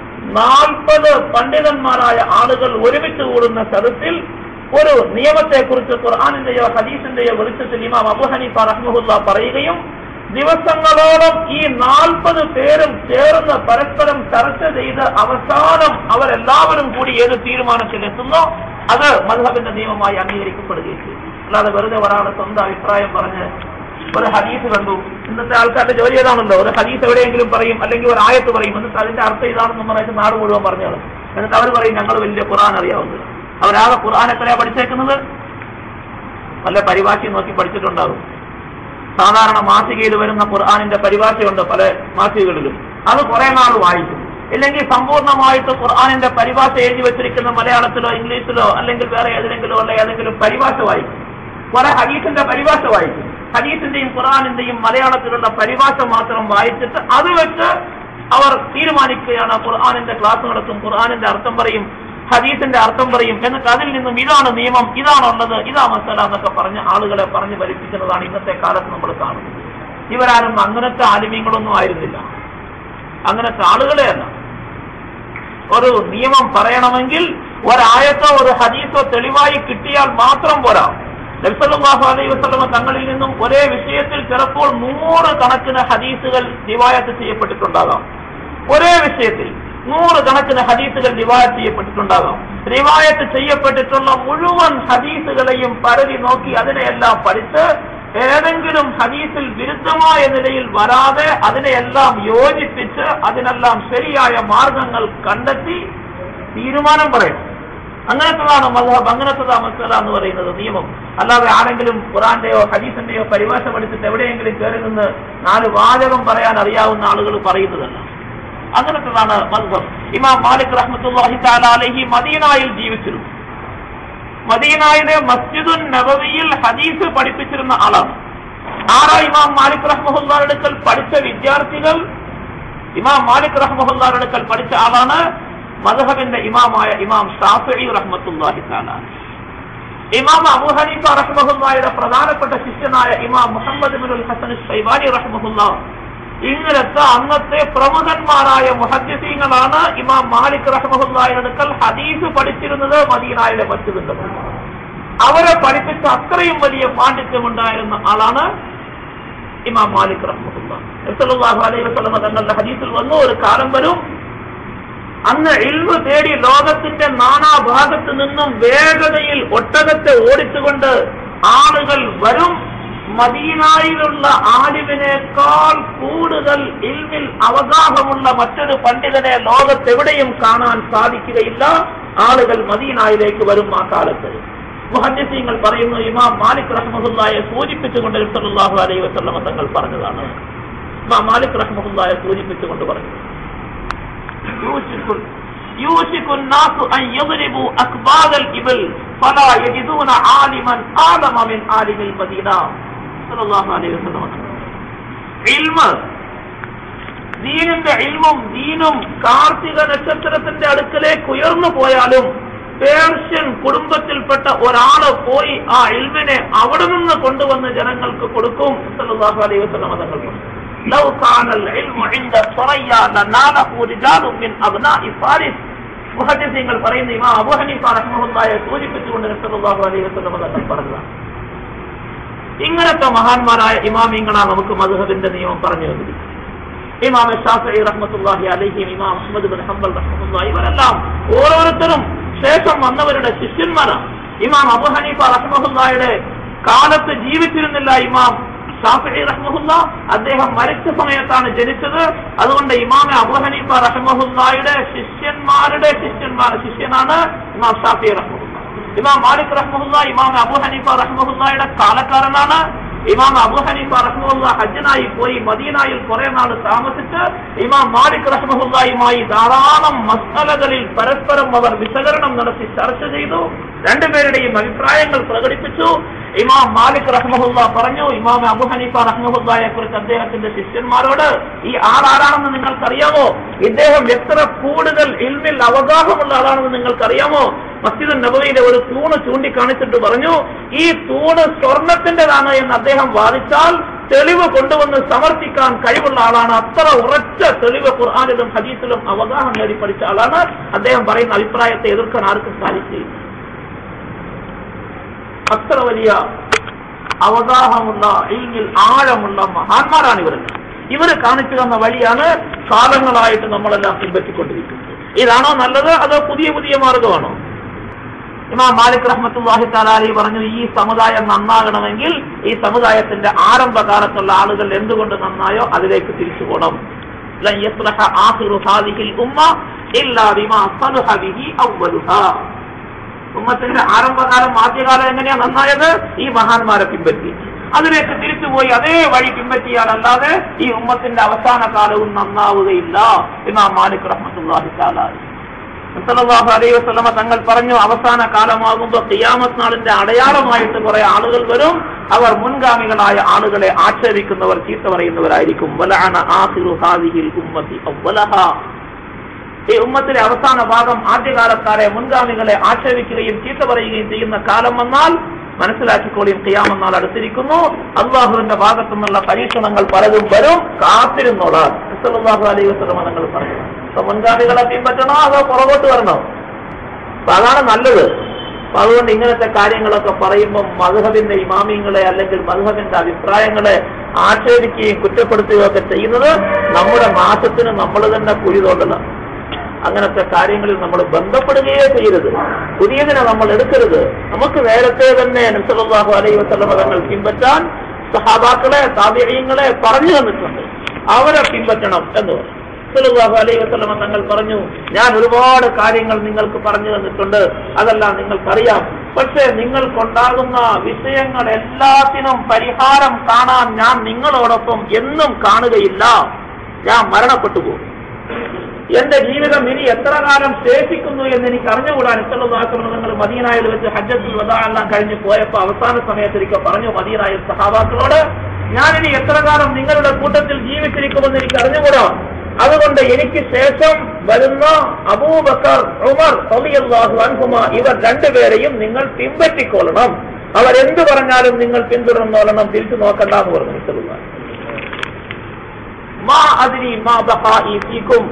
40 പണ്ഡിതന്മാരായ ആളുകൾ ഒരുമിച്ച് കൂടുന്ന സദസ്സിൽ ഒരു നിയമത്തെക്കുറിച്ച് ഖുർആനിന്റെയോ ഹദീസിന്റെയോ വെളിച്ചത്തിൽ ഇമാം അബൂ ഹനീഫ റഹ്മഹുല്ലാഹ് പറയുകയും ദിവസങ്ങളോളം ഈ 40 പേരും ചേർന്ന് പരസ്പരം ചർച്ച ചെയ്ത് അവസാനം അവരെല്ലാവരും കൂടി ഏത് തീരുമാനത്തിലെത്തുന്നോ അത് മദ്ഹബിന്റെ നിയമമായി അംഗീകരിക്കപ്പെടുകയും ചെയ്യും. അല്ലാതെ വെറുതെ ഒരാളെ സ്വന്തം അഭിപ്രായം പറഞ്ഞ് ഒരു ഹദീസ് കണ്ടു. ഇന്നത്തെ ആൾക്കാരുടെ ജോലി ഏതാണല്ലോ, ഒരു ഹദീസ് എവിടെയെങ്കിലും പറയും അല്ലെങ്കിൽ ഒരു ആയത്ത് പറയും, എന്നിട്ട് അതിന്റെ അർത്ഥം ഇതാണെന്ന് പറഞ്ഞിട്ട് നാട് മുഴുവൻ പറഞ്ഞാണ്. എന്നിട്ട് അവർ പറയും ഞങ്ങൾ വലിയ ഖുർആൻ അറിയാവുന്നത്. അവരാകെ ഖുർആൻ എത്രയാ പഠിച്ചേക്കുന്നത്? വല്ല പരിഭാഷയും നോക്കി പഠിച്ചിട്ടുണ്ടാകും. സാധാരണ മാസികയിൽ വരുന്ന ഖുർആനിന്റെ പരിഭാഷയുണ്ട് പല മാസികകളിലും, അത് കുറെ നാൾ വായിക്കും. ഇല്ലെങ്കിൽ സമ്പൂർണ്ണമായിട്ട് ഖുർആനിന്റെ പരിഭാഷ എഴുതി വെച്ചിരിക്കുന്ന മലയാളത്തിലോ ഇംഗ്ലീഷിലോ അല്ലെങ്കിൽ വേറെ ഏതെങ്കിലും ഉള്ള ഏതെങ്കിലും പരിഭാഷ വായിക്കും. കുറെ ഹദീസിന്റെ പരിഭാഷ വായിക്കും. ഹദീസിന്റെയും ഖുർആനിന്റെയും മലയാളത്തിലുള്ള പരിഭാഷ മാത്രം വായിച്ചിട്ട് അത് വെച്ച് അവർ തീരുമാനിക്കുകയാണ് ഖുർആനിന്റെ ക്ലാസ് നടത്തും, ഖുർആനിന്റെ അർത്ഥം പറയും, ഹദീസിന്റെ അർത്ഥം പറയും, എന്നിട്ട് അതിൽ നിന്നും ഇതാണ് നിയമം, ഇതാണുള്ളത്, ഇതാ മസല എന്നൊക്കെ പറഞ്ഞ് ആളുകളെ പറഞ്ഞ് ഭരിപ്പിക്കുന്നതാണ് ഇന്നത്തെ കാലത്ത് നമ്മൾ കാണുന്നത്. ഇവരാരും അങ്ങനത്തെ ആലിമീങ്ങളൊന്നും ആയിരുന്നില്ല, അങ്ങനത്തെ ആളുകളെ അല്ല. ഒരു നിയമം പറയണമെങ്കിൽ ഒരായത്തോ ഒരു ഹദീസോ തെളിവായി കിട്ടിയാൽ മാത്രം പോരാ. നബി സല്ലല്ലാഹു അലൈഹി വസല്ലം തങ്ങളിൽ നിന്നും ഒരേ വിഷയത്തിൽ ചിലപ്പോൾ 100 കണക്കിന് ഹദീസുകൾ റിവായത്ത് ചെയ്യപ്പെട്ടിട്ടുണ്ടാകാം. ഒരേ വിഷയത്തിൽ 100 കണക്കിന് ഹദീസുകൾ റിവായത്ത് ചെയ്യപ്പെട്ടിട്ടുണ്ടാകാം. റിവായത്ത് ചെയ്യപ്പെട്ടിട്ടുള്ള മുഴുവൻ ഹദീസുകളെയും പരതി നോക്കി അതിനെയെല്ലാം പഠിച്ച് ഏതെങ്കിലും ഹദീസിൽ വിരുദ്ധമായ നിലയിൽ വരാതെ അതിനെയെല്ലാം യോജിപ്പിച്ച് അതിനെല്ലാം ശരിയായ മാർഗങ്ങൾ കണ്ടെത്തി തീരുമാനം പറയണം. അങ്ങനത്തതാണ് മദ്ഹബ്, അങ്ങനത്തതാ മസല എന്ന് പറയുന്നത്, നിയമം. അല്ലാതെ ആരെങ്കിലും ഖുർആന്റെയോ ഹദീസിന്റെയോ പരിഭാഷ പഠിച്ചിട്ട് എവിടെയെങ്കിലും കയറി നിന്ന് 4 വാചകം പറയാൻ അറിയാവുന്ന ആളുകൾ പറയുന്നതല്ല. അങ്ങനത്തതാണ് മദ്ഹബ്. ഇമാം മാലിക് റഹ്മത്തുള്ളാഹി തആല അലൈഹി മദീനയിൽ ജീവിച്ചിരുന്നു. മദീനയിലെ മസ്ജിദുൻ നബവിയിൽ ഹദീസ് പഠിപ്പിച്ചിരുന്ന ആളാണ്. ആരാ ഇമാം മാലിക് റഹ്മത്തുള്ളാഹിയുടെ അടുക്കൽ പഠിച്ച വിദ്യാർത്ഥികൾ? ഇമാം മാലിക് റഹ്മത്തുള്ളാഹിയുടെ അടുക്കൽ പഠിച്ച ആളാണ് മദ്ഹബിന്റെ ഇമാമായ ഇമാം ഷാഫിഈ റഹ്മത്തുള്ളാഹി തആല. ഇമാം അബൂ ഹനീഫ റഹ്മത്തുള്ളാഹിയുടെ പ്രധാനപ്പെട്ട ശിഷ്യനായ ഇമാം മുഹമ്മദ് ഇബ്നുൽ ഹസൻ ശൈബാനി റഹ്മത്തുള്ളാഹി, ഇങ്ങനത്തെ അന്നത്തെ പ്രമുഖന്മാരായ മുഹദ്ദിസീങ്ങളാണ് ഇമാം മാലിക് റഹ്മത്തുള്ളാഹിയുടെ അടുക്കൽ ഹദീസ് പഠിച്ചിരുന്നത് മദീനയിലെ മസ്ജിദിന്റെ മുന്നിൽ. അവരെ പഠിപ്പിച്ച അത്രയും വലിയ പാണ്ഡിത്യമുണ്ടായിരുന്ന ആളാണ് ഇമാം മാലിക് റഹ്മത്തുള്ളാഹി. സല്ലല്ലാഹു അലൈഹി വസല്ലം തങ്ങളുടെ ഹദീസിൽ വന്നു, ഒരു കാലം വരും അന്ന് ഇൽമു തേടി ലോകത്തിന്റെ നാനാഭാഗത്ത് നിന്നും വേഗതയിൽ ഒട്ടകത്തെ ഓടിച്ചുകൊണ്ട് ആളുകൾ വരും. മദീനയിലുള്ള ആലിമിനേക്കാൾ കൂടുതൽ ഇൽമിൽ അവഗാഹമുള്ള മറ്റൊരു പണ്ഡിതനെ ലോകത്തെവിടെയും കാണാൻ സാധിക്കുകയില്ല. ആളുകൾ മദീനയിലേക്ക് വരും. ആ കാലത്ത് മുഹദ്ദിസീങ്ങൾ പറയുന്നു, ഇമാം മാലിക് റഹ്മത്തുള്ളാഹിയെ സൂചിപ്പിച്ചുകൊണ്ട് സല്ലല്ലാഹു അലൈഹി വസല്ലം തങ്ങൾ പറഞ്ഞതാണ്. ഇമാം മാലിക് റഹ്മത്തുള്ളാഹിയെ സൂചിപ്പിച്ചുകൊണ്ട് പറഞ്ഞു, യൂശിക്കു الناس أن يضربوا أكباد الإبل فلا يجدون عالما أعلم من عالم المدينة. സല്ലല്ലാഹു അലൈഹി വസല്ലം ദീനിന്റെ ഇൽമും ദീനും കാർത്തിക നക്ഷത്രത്തിന്റെ അടുക്കലേക്ക് ഉയർന്നു പോയാലും പേർഷ്യൻ കുടുംബത്തിൽപ്പെട്ട ഒരാള് പോയി ആ ഇൽമിനെ അവിടെ നിന്ന് കൊണ്ടുവന്ന് ജനങ്ങൾക്ക് കൊടുക്കും. സല്ലല്ലാഹു അലൈഹി വസല്ലം തങ്ങൾ പറഞ്ഞു, لو كان العلم عند ثريا لناله رجال من أبناء فارس മുഹദ്ദിസീങ്ങൾ പറയുന്ന ഇമാം അബൂ ഹനീഫ റഹ്മത്തുള്ളാഹിയെ സൂചിപ്പിച്ചുകൊണ്ട് നബി സല്ലല്ലാഹു അലൈഹി വസല്ലം തങ്ങൾ പറഞ്ഞതാണ്. ഇങ്ങനത്തെ മഹാന്മാരായ ഇമാമിങ്ങളാണ് നമുക്ക് മദ്ഹബിന്റെ നിയമം പറഞ്ഞു തന്നത്. ഇമാം ശാഫിഈ റഹ്മത്തുള്ളാഹി അലൈഹി, ഇമാം അഹ്മദ് ബിൻ ഹംബൽ റഹ്മത്തുള്ളാഹി, ഇവരെല്ലാം ഓരോരുത്തരും ശേഷം വന്നവരുടെ ശിഷ്യന്മാരാണ്. ഇമാം അബൂ ഹനീഫ റഹ്മത്തുള്ളാഹിയുടെ കാലത്ത് ജീവിച്ചിരുന്നില്ല ഇമാം ഷാഫിഈ റഹ്മത്തുള്ളാഹി, അദ്ദേഹം മരിച്ച സമയത്താണ് ജനിച്ചത്. അതുകൊണ്ട് ഇമാം അബൂ ഹനീഫ റഹ്മത്തുള്ളാഹിയുടെ ശിഷ്യനാണ് ഇമാം ഷാഫിഈ റഹ്മത്തുള്ളാഹി. ഇമാം മാലിക് റഹ്മത്തുള്ളാഹി ഇമാം അബൂ ഹനീഫ റഹ്മത്തുള്ളാഹിയുടെ കാലക്കാരനാണ്. ഇമാം അബൂ ഹനീഫ റഹ്മത്തുള്ളാഹി ഹജ്ജിനായി പോയി മദീനയിൽ കുറെ നാൾ താമസിച്ച് ഇമാം മാലിക് റഹ്മത്തുള്ളാഹിയുമായി ധാരാളം മസ്അലകളിൽ പരസ്പരം അവർ വിശകലനം നടത്തി ചർച്ച ചെയ്തു. രണ്ടുപേരുടെയും അഭിപ്രായങ്ങൾ പ്രകടിപ്പിച്ചു. ഇമാം മാലിക് റഹ്മത്തുള്ളാഹി പറഞ്ഞു, ഇമാം അബൂ ഹനീഫ റഹ്മത്തുള്ളാഹിയെ കുറിച്ച് അദ്ദേഹത്തിന്റെ ശിഷ്യന്മാരോട്, ഈ ആളാരാണെന്ന് നിങ്ങൾക്കറിയാമോ? ഇദ്ദേഹം എത്ര കൂടുതൽ ഇൽമിൽ അവഗാഹമുള്ള ആളാണെന്ന് നിങ്ങൾക്കറിയാമോ? മസ്ജിദുൻ നബവിയിലെ ഒരു തൂണ് ചൂണ്ടിക്കാണിച്ചിട്ട് പറഞ്ഞു, ഈ തൂണ് സ്വർണത്തിന്റേതാണ് എന്ന് അദ്ദേഹം വാദിച്ചാൽ തെളിവ് കൊണ്ടുവന്ന് സമർത്ഥിക്കാൻ കഴിവുള്ള ആളാണ്. അത്ര ഉറച്ച തെളിവ് ഖുർആനിലും ഹദീസിലും അവഗാഹം നേടി പഠിച്ച ആളാണ്. അദ്ദേഹം പറയുന്ന അഭിപ്രായത്തെ എതിർക്കാൻ ആർക്കും സാധിക്കില്ല. അത്ര വലിയ അവഗാഹമുള്ള ഇൽമിൽ ആഴമുള്ള മഹാന്മാരാണ് ഇവരെല്ലാം. ഇവര് കാണിച്ചു തന്ന വഴിയാണ് കാലങ്ങളായിട്ട് നമ്മളെല്ലാം പിൻപറ്റിക്കൊണ്ടിരിക്കുന്നത്. ഇതാണോ നല്ലത്, അതോ പുതിയ പുതിയ മാർഗമാണോ? ഇമാം മാലിക് റഹ്മത്തുള്ളാഹി തആല അലൈഹി പറഞ്ഞു, ഈ സമുദായം നന്നാകണമെങ്കിൽ ഈ സമുദായത്തിന്റെ ആരംഭകാലത്തുള്ള ആളുകൾ എന്തുകൊണ്ട് നന്നായോ അതിലേക്ക് തിരിച്ചു പോകണം. ലൻ യസ്ലഹ ആഖിറു ഹാദിഹിൽ ഉമ്മ ഇല്ലാ ബിമാ സലഹ ബിഹി അവ്വലുഹാ. ഉമ്മത്തിന്റെ ആരംഭകാലം, ആദ്യകാലം എങ്ങനെയാ നന്നായത്? ഈ മഹാന്മാരെ പിൻപറ്റി അതിലേക്ക് തിരിച്ചുപോയി അതേ വഴി പിൻപറ്റിയാലല്ലാതെ ഈ ഉമ്മത്തിന്റെ അവസാന കാലവും നന്നാവുകയില്ല. ഇമാം മാലിക് റഹ്മത്തുള്ളാഹി തആല സല്ലല്ലാഹു അലൈഹി വസല്ലമ തങ്ങൾ പറഞ്ഞു, അവസാന കാലമാകുമ്പോൾ ഖിയാമത്ത് നാളിന്റെ അടയാളമായിട്ട് കുറെ ആളുകൾ വരും. അവർ മുൻഗാമികളായ ആളുകളെ ആക്ഷേപിക്കുന്നവർ, ചീത്ത പറയുന്നവരായിരിക്കും. വലഅന ആഖിറു ഹാദിഹിൽ ഉമ്മത്തി അവ്വലഹാ. ഈ ഉമ്മത്തിലെ അവസാന ഭാഗം ആദ്യകാലക്കാരെ, മുൻഗാമികളെ ആക്ഷേപിക്കുകയും ചീത്ത പറയുകയും ചെയ്യുന്ന കാലം വന്നാൽ മനസ്സിലാക്കിക്കോളിയും ഖിയാമത്ത് നാൾ അടുത്തിരിക്കുന്നു. അല്ലാഹുവിന്റെ ഭാഗത്തു നിന്നുള്ള പരീക്ഷണങ്ങൾ പലതും വരും, കാത്തിരുന്നോളാം സല്ലല്ലാഹു അലൈഹി വസല്ലമ തങ്ങൾ പറഞ്ഞു. അപ്പൊ മുൻഗാമികളെ പിൻപറ്റണോ അതോ പുറകോട്ട് വരണോ? അപ്പൊ അതാണ് നല്ലത്. അപ്പൊ അതുകൊണ്ട് ഇങ്ങനത്തെ കാര്യങ്ങളൊക്കെ പറയുമ്പോൾ മദ്ഹബിന്റെ ഇമാമിങ്ങളെ അല്ലെങ്കിൽ മദ്ഹബിന്റെ അഭിപ്രായങ്ങളെ ആക്ഷേപിക്കുകയും കുറ്റപ്പെടുത്തുകയും ഒക്കെ ചെയ്യുന്നത് നമ്മുടെ നാശത്തിന് നമ്മൾ തന്നെ കുഴി തോണ്ടലാണ്. അങ്ങനത്തെ കാര്യങ്ങളിൽ നമ്മൾ ബന്ധപ്പെടുകയേ ചെയ്യരുത്. പുതിയതിനെ നമ്മൾ എടുക്കരുത്. നമുക്ക് നേരത്തെ തന്നെ നബി സല്ലല്ലാഹു അലൈഹി വസല്ലം തങ്ങൾ പിൻപറ്റാൻ സഹാബാക്കളെ, താബിഈങ്ങളെ പറഞ്ഞു തന്നിട്ടുണ്ട്. അവരെ പിൻപറ്റണം എന്ന് പറഞ്ഞു. സല്ലല്ലാഹു അലൈഹി വസല്ലം തങ്ങൾ പറഞ്ഞു, ഞാൻ ഒരുപാട് കാര്യങ്ങൾ നിങ്ങൾക്ക് പറഞ്ഞു തന്നിട്ടുണ്ട്, അതെല്ലാം നിങ്ങൾക്കറിയാം. പക്ഷെ നിങ്ങൾക്കുണ്ടാകുന്ന വിഷയങ്ങൾ എല്ലാത്തിനും പരിഹാരം കാണാൻ ഞാൻ നിങ്ങളോടൊപ്പം എന്നും കാണുകയില്ല. ഞാൻ മരണപ്പെട്ടു പോകും. എന്റെ ജീവിതം ഇനി എത്ര കാലം ശേഷിക്കുന്നു എന്ന് എനിക്ക് അറിഞ്ഞുകൂടാൻ. നിങ്ങൾ മദീനയിൽ വെച്ച് ഹജ്ജത്തുൽ വദാ എല്ലാം കഴിഞ്ഞ് പോയപ്പോ അവസാന സമയത്തിരിക്കെ പറഞ്ഞു മദീനയിൽ സഹാബാക്കളോട്, ഞാനിനി എത്ര കാലം നിങ്ങളുടെ കൂട്ടത്തിൽ ജീവിച്ചിരിക്കുമെന്ന് എനിക്ക് അറിഞ്ഞുകൂടാ. അതുകൊണ്ട് എനിക്ക് ശേഷം വരുന്ന അബൂബക്കർ, ഉമർ റളിയല്ലാഹു അൻഹുമാ, ഇവർ രണ്ടുപേരെയും നിങ്ങൾ പിൻപറ്റിക്കൊള്ളണം. അവരെന്ത് പറഞ്ഞാലും നിങ്ങൾ പിന്തുടർന്നോളണം, തിരിച്ചു നോക്കണ്ട എന്ന് പറഞ്ഞു. മാ അദ്രി മാ ബഖാഇ ഫീകും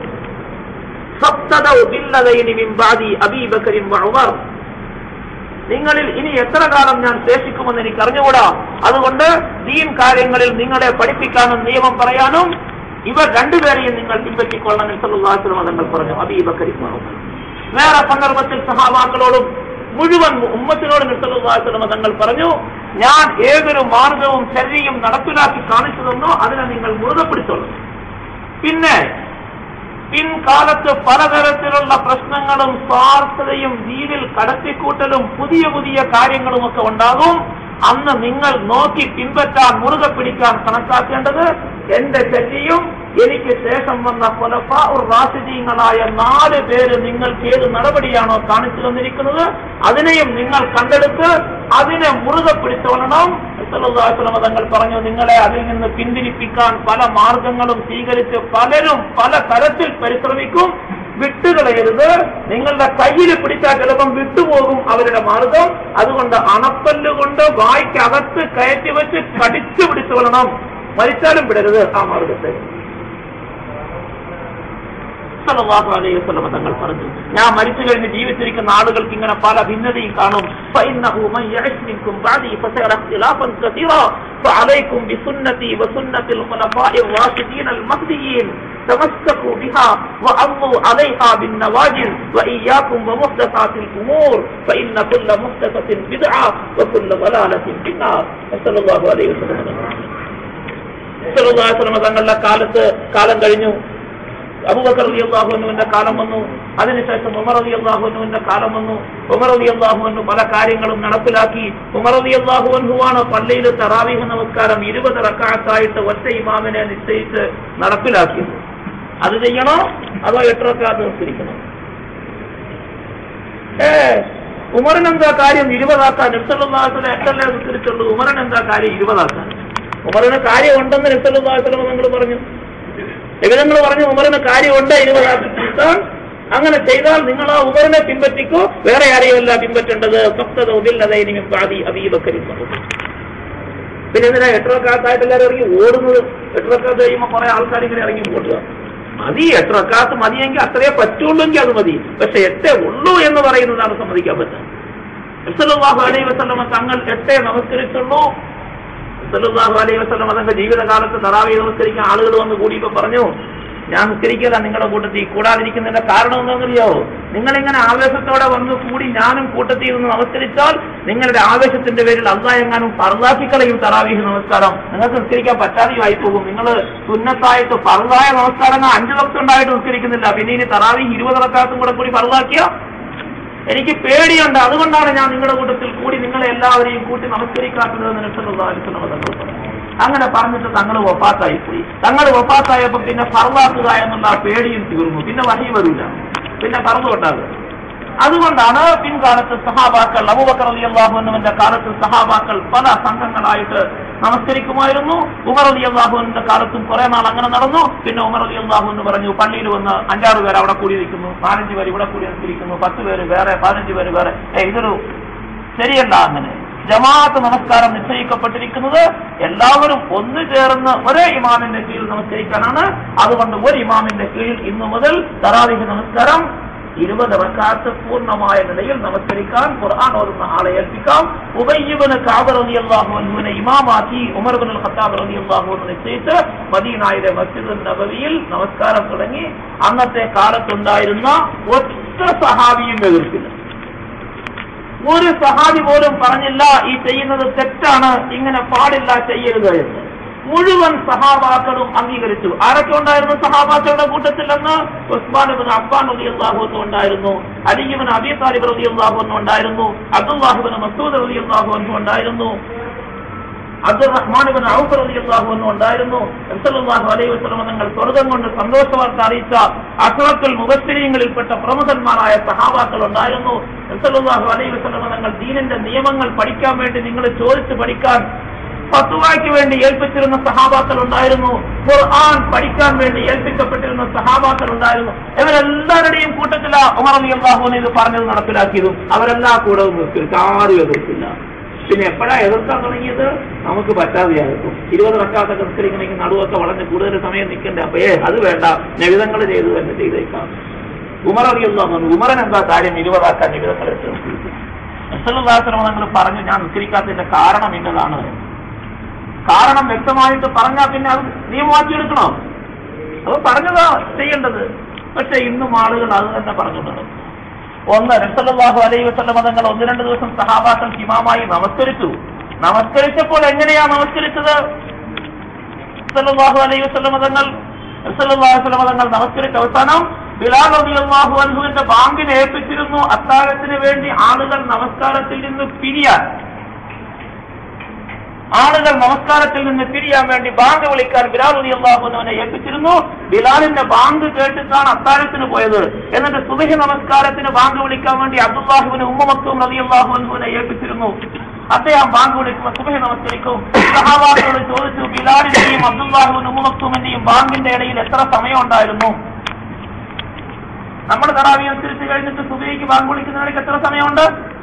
നിങ്ങളിൽ ഇനി എത്ര കാലം ഞാൻ ശേഷിക്കുമെന്ന് എനിക്ക് അറിഞ്ഞുകൂടാ. അതുകൊണ്ട് ദീൻ കാര്യങ്ങളിൽ നിങ്ങളെ പഠിപ്പിക്കാനും നിയമം പറയാനും ഇവർ രണ്ടുപേരെയും നിങ്ങൾ പിൻപറ്റിക്കൊള്ളണം സല്ലല്ലാഹു അലൈഹി വസല്ലം തങ്ങൾ പറഞ്ഞു. അബൂബക്കർ ഉമർ. വേറെ സന്ദർഭത്തിൽ സഹാബാക്കളോടും മുഴുവൻ ഉമ്മത്തിനോട് സല്ലല്ലാഹു അലൈഹി വസല്ലം തങ്ങൾ പറഞ്ഞു, ഞാൻ ഏതൊരു മാർഗവും ശരീരം നടപ്പിലാക്കി കാണിച്ചു തന്നോ അതിനെ നിങ്ങൾ മുറുകെ പിടിച്ചോളൂ. പിന്നെ പിൻകാലത്ത് പലതരത്തിലുള്ള പ്രശ്നങ്ങളും സ്വാർത്ഥതയും ദീനിൽ കടത്തിക്കൂട്ടലും പുതിയ പുതിയ കാര്യങ്ങളുമൊക്കെ ഉണ്ടാകും. അന്ന് നിങ്ങൾ നോക്കി പിൻപറ്റാൻ, മുറുകെ പിടിക്കാൻ കണക്കാക്കേണ്ടത് എന്റെ ചര്യയും എനിക്ക് ശേഷം വന്ന ഖുലഫാഉർ റാഷിദീങ്ങളായ 4 പേര് നിങ്ങൾക്ക് ഏത് നടപടിയാണോ കാണിച്ചു തന്നിരിക്കുന്നത് അതിനെയും നിങ്ങൾ കണ്ടെടുത്ത് അതിനെ മുറുകെ പിടിച്ചോളണം. സല്ലല്ലാഹു അലൈഹി വസല്ലം തങ്ങൾ പറഞ്ഞു, നിങ്ങളെ അതിൽ നിന്ന് പിന്തിരിപ്പിക്കാൻ പല മാർഗങ്ങളും സ്വീകരിച്ച് പലരും പല തരത്തിൽ പരിശ്രമിക്കും. വിട്ടുകളയരുത്. നിങ്ങളുടെ കയ്യിൽ പിടിച്ചാൽ ചിലപ്പം വിട്ടുപോകും അവരുടെ മാർഗം. അതുകൊണ്ട് അണപ്പല്ലുകൊണ്ട് വായ്ക്കകത്ത് കയറ്റി വെച്ച് കടിച്ചു പിടിച്ചുകൊള്ളണം. മരിച്ചാലും വിടരുത് ആ മാർഗത്തെ. സല്ലല്ലാഹു അലൈഹി വസല്ലം തങ്ങൾ പറഞ്ഞു, ഞാൻ മരിച്ചു കഴിഞ്ഞ് ജീവിച്ചിരിക്കുന്ന ആളുകൾക്ക് ഇങ്ങനെ പല ഭിന്നതയും കാണും. ഫഇന്നഹു മൻ യഅശ് മിൻകും ബഅദി ഫസയറ ഇഖ്തിലാഫൻ കസീറ ഫഅലൈക്കും ബിസുന്നതി വസുന്നതിൽ ഖുലഫാഇർ റാഷിദീനൽ മഹ്ദിയീൻ തമസ്സകൂ ബിഹാ വഅദ്ദു അലൈഹാ ബിന്നവാജിൽ വഇയ്യാകും വമുഹ്ദസാത്തിൽ ഉമൂർ ഫഇന്ന കുല്ല മുഹ്ദസത്തിൻ ബിദ്അ വകുല്ല ളലാലത്തിൻ ഫിന്നാർ. സല്ലല്ലാഹു അലൈഹി വസല്ലം തങ്ങളുടെ കാലം കഴിഞ്ഞു. അബൂബക്കർ റളിയല്ലാഹു അൻഹുവിന്റെ കാലം വന്നു. അതിനുശേഷം ഉമർ റളിയല്ലാഹു അൻഹുവിന്റെ കാലം വന്നു. ഉമർ റളിയല്ലാഹു അൻഹു പല കാര്യങ്ങളും നടപ്പിലാക്കി. ഉമർ റളിയല്ലാഹു അൻഹുവാണ് പള്ളിയിൽ തറാവീഹ് നമസ്കാരം 20 റക്അത്തായിട്ട് ഒറ്റ ഇമാമിനെ നിശ്ചയിച്ച് നടപ്പിലാക്കിയത്. അത് ചെയ്യണോ അതോ 8 റക്അത്ത് നിസ്കരിക്കണോ? ഉമറിനെന്താ കാര്യം 20 ആക്കാൻ? നബി സല്ലല്ലാഹു അലൈഹി വസല്ലം 8 അല്ലേ നിസ്കരിച്ചുള്ളൂ. ഉമറിനെന്താ കാര്യം 20 ആക്കാൻ? ഉമറിന് കാര്യമുണ്ടെന്ന് നബി സല്ലല്ലാഹു അലൈഹി വസല്ലം നിങ്ങൾ പറഞ്ഞു. നിങ്ങൾ പറഞ്ഞു ഉമറിന് കാര്യമുണ്ട് 20 ആക്കാൻ. അങ്ങനെ ചെയ്താൽ നിങ്ങൾ ആ ഉമറിനെ പിൻപറ്റിക്കോ, വേറെ ആരെയല്ല പിൻപറ്റേണ്ടത്. പിന്നെ എന്തിനാ 8 റക്അത്തായിട്ട് എല്ലാവരും ഇറങ്ങി ഓടുന്നത്? 8 റക്അത്ത് കഴിയുമ്പോൾ കുറെ ആൾക്കാർ ഇങ്ങനെ ഇറങ്ങി ഓടുക. മതി, 8 റക്അത്ത് മതിയെങ്കിൽ അത്രയേ പറ്റുള്ളൂങ്കിൽ അത് മതി. പക്ഷെ 8 ഉള്ളൂ എന്ന് പറയുന്നതാണ് സമ്മതിക്കാൻ പറ്റുക. സല്ലല്ലാഹു അലൈഹി വസല്ലം തങ്ങൾ 8 നമസ്കരിച്ചുള്ളൂ. സല്ലല്ലാഹു അലൈഹി വസല്ലം തന്റെ ജീവിതകാലത്ത് തറാവീഹ് നമസ്കരിക്കാൻ ആളുകൾ വന്ന് കൂടിയപ്പോൾ പറഞ്ഞു, ഞാൻ നിസ്കരിക്കില്ല നിങ്ങളുടെ കൂട്ടത്തിൽ. കൂടാതിരിക്കുന്നതിന്റെ കാരണം എന്താണെന്നറിയാവോ? നിങ്ങളിങ്ങനെ ആവേശത്തോടെ വന്ന് കൂടി ഞാനും കൂട്ടത്തിൽ നിന്ന് നമസ്കരിച്ചാൽ നിങ്ങളുടെ ആവേശത്തിന്റെ പേരിൽ അല്ലാഹ് എങ്ങാനും ഫർളാക്കിക്കളയും തറാവീഹ് നമസ്കാരം. നിങ്ങൾക്ക് നിസ്കരിക്കാൻ പറ്റാതെയായി പോകും. നിങ്ങൾ സുന്നത്തായിട്ട് ഫർളായ നമസ്കാരങ്ങൾ 5 വക്ത് ഉണ്ടായിട്ട് നിസ്കരിക്കുന്നില്ല. പിന്നെ ഇനി തറാവീഹ് 20 റക്അത്തും കൂടി ഫർളാക്കിയ എനിക്ക് പേടിയുണ്ട്. അതുകൊണ്ടാണ് ഞാൻ നിങ്ങളുടെ കൂട്ടത്തിൽ കൂടി നിങ്ങളെ എല്ലാവരെയും കൂട്ടി നമസ്കരിക്കാത്തതെന്ന് നബി സല്ലല്ലാഹു അലൈഹി വസല്ലം തങ്ങൾ പറഞ്ഞു. അങ്ങനെ പറഞ്ഞിട്ട് തങ്ങൾ വഫാത്തായി പോയി. തങ്ങൾ വഫാത്തായപ്പോൾ പിന്നെ ഫർളാക്കുക എന്നുള്ള പേടിയും തീർന്നു. പിന്നെ വഹി വരില്ല, പിന്നെ ഫർള് ഉണ്ടാകുക. അതുകൊണ്ടാണ് പിൻകാലത്ത് സഹാബാക്കൾ, അബൂബക്കർ റളിയല്ലാഹു അൻഹുവിന്റെ കാലത്ത് സഹാബാക്കൾ പല സംഘങ്ങളായിട്ട് നമസ്കരിക്കുമായിരുന്നു. ഉമർ റളിയല്ലാഹു അൻഹുവിന്റെ കാലത്തും കുറെ നാൾ അങ്ങനെ നടന്നു. പിന്നെ ഉമർ റളിയല്ലാഹു അൻഹു പറഞ്ഞു, പള്ളിയിൽ വന്ന് 5-6 പേര് അവിടെ കൂടി നിൽക്കുന്നു, 4-5 പേര് ഇവിടെ കൂടി നിൽക്കുന്നു, 10 പേര് വേറെ, 15 പേര് വേറെ. ഇതൊരു ശരിയല്ല. അങ്ങനെ ജമാഅത്ത് നമസ്കാരം നിശ്ചയിക്കപ്പെട്ടിരിക്കുന്നത് എല്ലാവരും ഒന്നു ചേർന്ന് ഒരേ ഇമാമിന്റെ കീഴിൽ നമസ്കരിക്കാനാണ്. അതുകൊണ്ട് ഒരു ഇമാമിന്റെ കീഴിൽ ഇന്നു മുതൽ തറാവീഹ് നമസ്കാരം 20 റക്അത്ത് പൂർണ്ണമായ നിലയിൽ നമസ്കരിക്കാൻ ഖുർആൻ ഓതുന്ന ആളെ ഏൽപ്പിക്കാം. ഉബയ്യ് ഇബ്നു കഅബ് റളിയല്ലാഹു അൻഹുവിനെ ഇമാമാക്കി ഉമർ ഇബ്നുൽ ഖത്താബ് റളിയല്ലാഹു അൻഹു നിശ്ചയിച്ച് മദീനയിലെ മസ്ജിദുൻ നബവിയിൽ നമസ്കാരം തുടങ്ങി. അന്നത്തെ കാലത്തുണ്ടായിരുന്ന ഒറ്റ സഹാബിയും എതിർത്തില്ല. ഒരു സഹാബി പോലും പറഞ്ഞില്ല ഈ ചെയ്യുന്നത് തെറ്റാണ്, ഇങ്ങനെ പാടില്ല, ചെയ്യരുത് എന്ന്. മുഴുവൻ സഹാബാക്കളും അംഗീകരിച്ചു. ആരൊക്കെ ഉണ്ടായിരുന്നു സഹാബാക്കളുടെ കൂട്ടത്തിൽ? എന്ന് ഉസ്മാൻ ഇബ്നു അഫ്ഫാൻ റളിയല്ലാഹു അൻഹു ഉണ്ടായിരുന്നു, അലി ഇബ്നു അബീ താലിബ് റളിയല്ലാഹു അൻഹു ഉണ്ടായിരുന്നു, അബ്ദുല്ലാഹ് ഇബ്നു മസ്ഊദ് റളിയല്ലാഹു അൻഹു ഉണ്ടായിരുന്നു, അബ്ദുറഹ്മാൻ ഇബ്നു ഔഫ് റളിയല്ലാഹു അൻഹു ഉണ്ടായിരുന്നു. സല്ലല്ലാഹു അലൈഹി വസല്ലം തങ്ങൾ സ്വർഗ്ഗം കൊണ്ട് സന്തോഷ വാർത്ത അറിയിച്ച അശ്റഫുൽ മുബശ്ശിരീങ്ങളിൽപ്പെട്ട പ്രമുഖന്മാരായ സഹാബാക്കൾ ഉണ്ടായിരുന്നു. സല്ലല്ലാഹു അലൈഹി വസല്ലം തങ്ങൾ ദീനിന്റെ നിയമങ്ങൾ പഠിക്കാൻ വേണ്ടി നിങ്ങൾ ചോദിച്ച് പഠിക്കാൻ ഫത്വയ്ക്ക് വേണ്ടി ഏൽപ്പിച്ചിരുന്ന സഹാബാക്കൾ ഉണ്ടായിരുന്നു. ഖുർആൻ പഠിക്കാൻ വേണ്ടി ഏൽപ്പിക്കപ്പെട്ടിരുന്ന സഹാബാക്കൾ ഉണ്ടായിരുന്നു. ഇവരെല്ലാവരുടെയും കൂട്ടത്തില ഉമർ റളിയല്ലാഹു അൻഹു ഇത് പറഞ്ഞത് നടപ്പിലാക്കിയതും അവരെല്ലാ കൂടെ നിൽക്കില്ല, ആരും എതിർത്തില്ല. പിന്നെ എപ്പോഴാ എതിർക്കാൻ തുടങ്ങിയത്? നമുക്ക് പറ്റാതെയാകും. 20 റക്അത്ത് നിസ്കരിക്കണമെങ്കിൽ നടുവൊക്കെ വളഞ്ഞ് കൂടുതൽ സമയം നിൽക്കണ്ടേ? അപ്പൊ അത് വേണ്ട, നബിതങ്ങൾ ചെയ്തു തന്നെ ചെയ്തേക്കാം. ഉമർ റളിയല്ലാഹു അൻഹു, ഉമറിന് എന്താ കാര്യം 20 ആക്കാൻ നബിതങ്ങൾ സല്ലല്ലാഹു അലൈഹി വസല്ലം തങ്ങൾ പറഞ്ഞു, ഞാൻ നിസ്കരിക്കാത്തതിന്റെ കാരണം ഇന്നതാണ്. കാരണം വ്യക്തമായിട്ട് പറഞ്ഞാൽ പിന്നെ അത് നിയമമാക്കിയെടുക്കണോ? അത് പറഞ്ഞതാ ചെയ്യേണ്ടത്. പക്ഷെ ഇന്നും ആളുകൾ അത് തന്നെ പറഞ്ഞിട്ടുണ്ട്. ഒന്ന്, നബി സല്ലല്ലാഹു അലൈഹി വസല്ലം തങ്ങൾ 1-2 ദിവസം സഹാബാക്കൾ ഇമാമായി നമസ്കരിച്ചു. നമസ്കരിച്ചപ്പോൾ എങ്ങനെയാ നമസ്കരിച്ചത്? സല്ലല്ലാഹു അലൈഹി വസല്ലം തങ്ങൾ നമസ്കരിച്ച അവസാനം ബിലാൽ റളിയല്ലാഹു അൻഹുവിന്റെ ബാങ്കിനെ ഏൽപ്പിച്ചിരുന്നു അത്താഴത്തിന് വേണ്ടി ആളുകൾ നമസ്കാരത്തിൽ നിന്ന് പിരിയാൻ. ആളുകൾ നമസ്കാരത്തിൽ നിന്ന് പിരിയാൻ വേണ്ടി ബാങ്ക് വിളിക്കാൻ ബിലാൽ റളിയല്ലാഹു അൻഹുവിനെ ഏൽപ്പിച്ചിരുന്നു. ബിലാലിന്റെ ബാങ്ക് കേട്ടിട്ടാണ് അത്താഴത്തിന് പോയത്. എന്നിട്ട് സുബ്ഹി നമസ്കാരത്തിന് ബാങ്ക് വിളിക്കാൻ വേണ്ടി അബ്ദുല്ലാഹ് ഇബ്നു ഉമ്മ മക്തൂം റളിയല്ലാഹു അൻഹുവിനെ ഏൽപ്പിച്ചിരുന്നു. അദ്ദേഹം ബാങ്ക് വിളിക്കുമ്പോൾ സുബ്ഹി നമസ്കരിക്കും. സഹാബാക്കളോട് ചോദിച്ചു, ബിലാലിന്റെയും അബ്ദുല്ലാഹ് ഇബ്നു ഉമ്മ മക്തൂമിന്റെയും ബാങ്കിന്റെ ഇടയിൽ എത്ര സമയം ഉണ്ടായിരുന്നു? നമ്മൾ തറാവീഹ് അനുസരിച്ച് കഴിഞ്ഞിട്ട് സുബ്ഹിക്ക് ബാങ്ക് വിളിക്കുന്നതിലേക്ക് എത്ര സമയമുണ്ട്?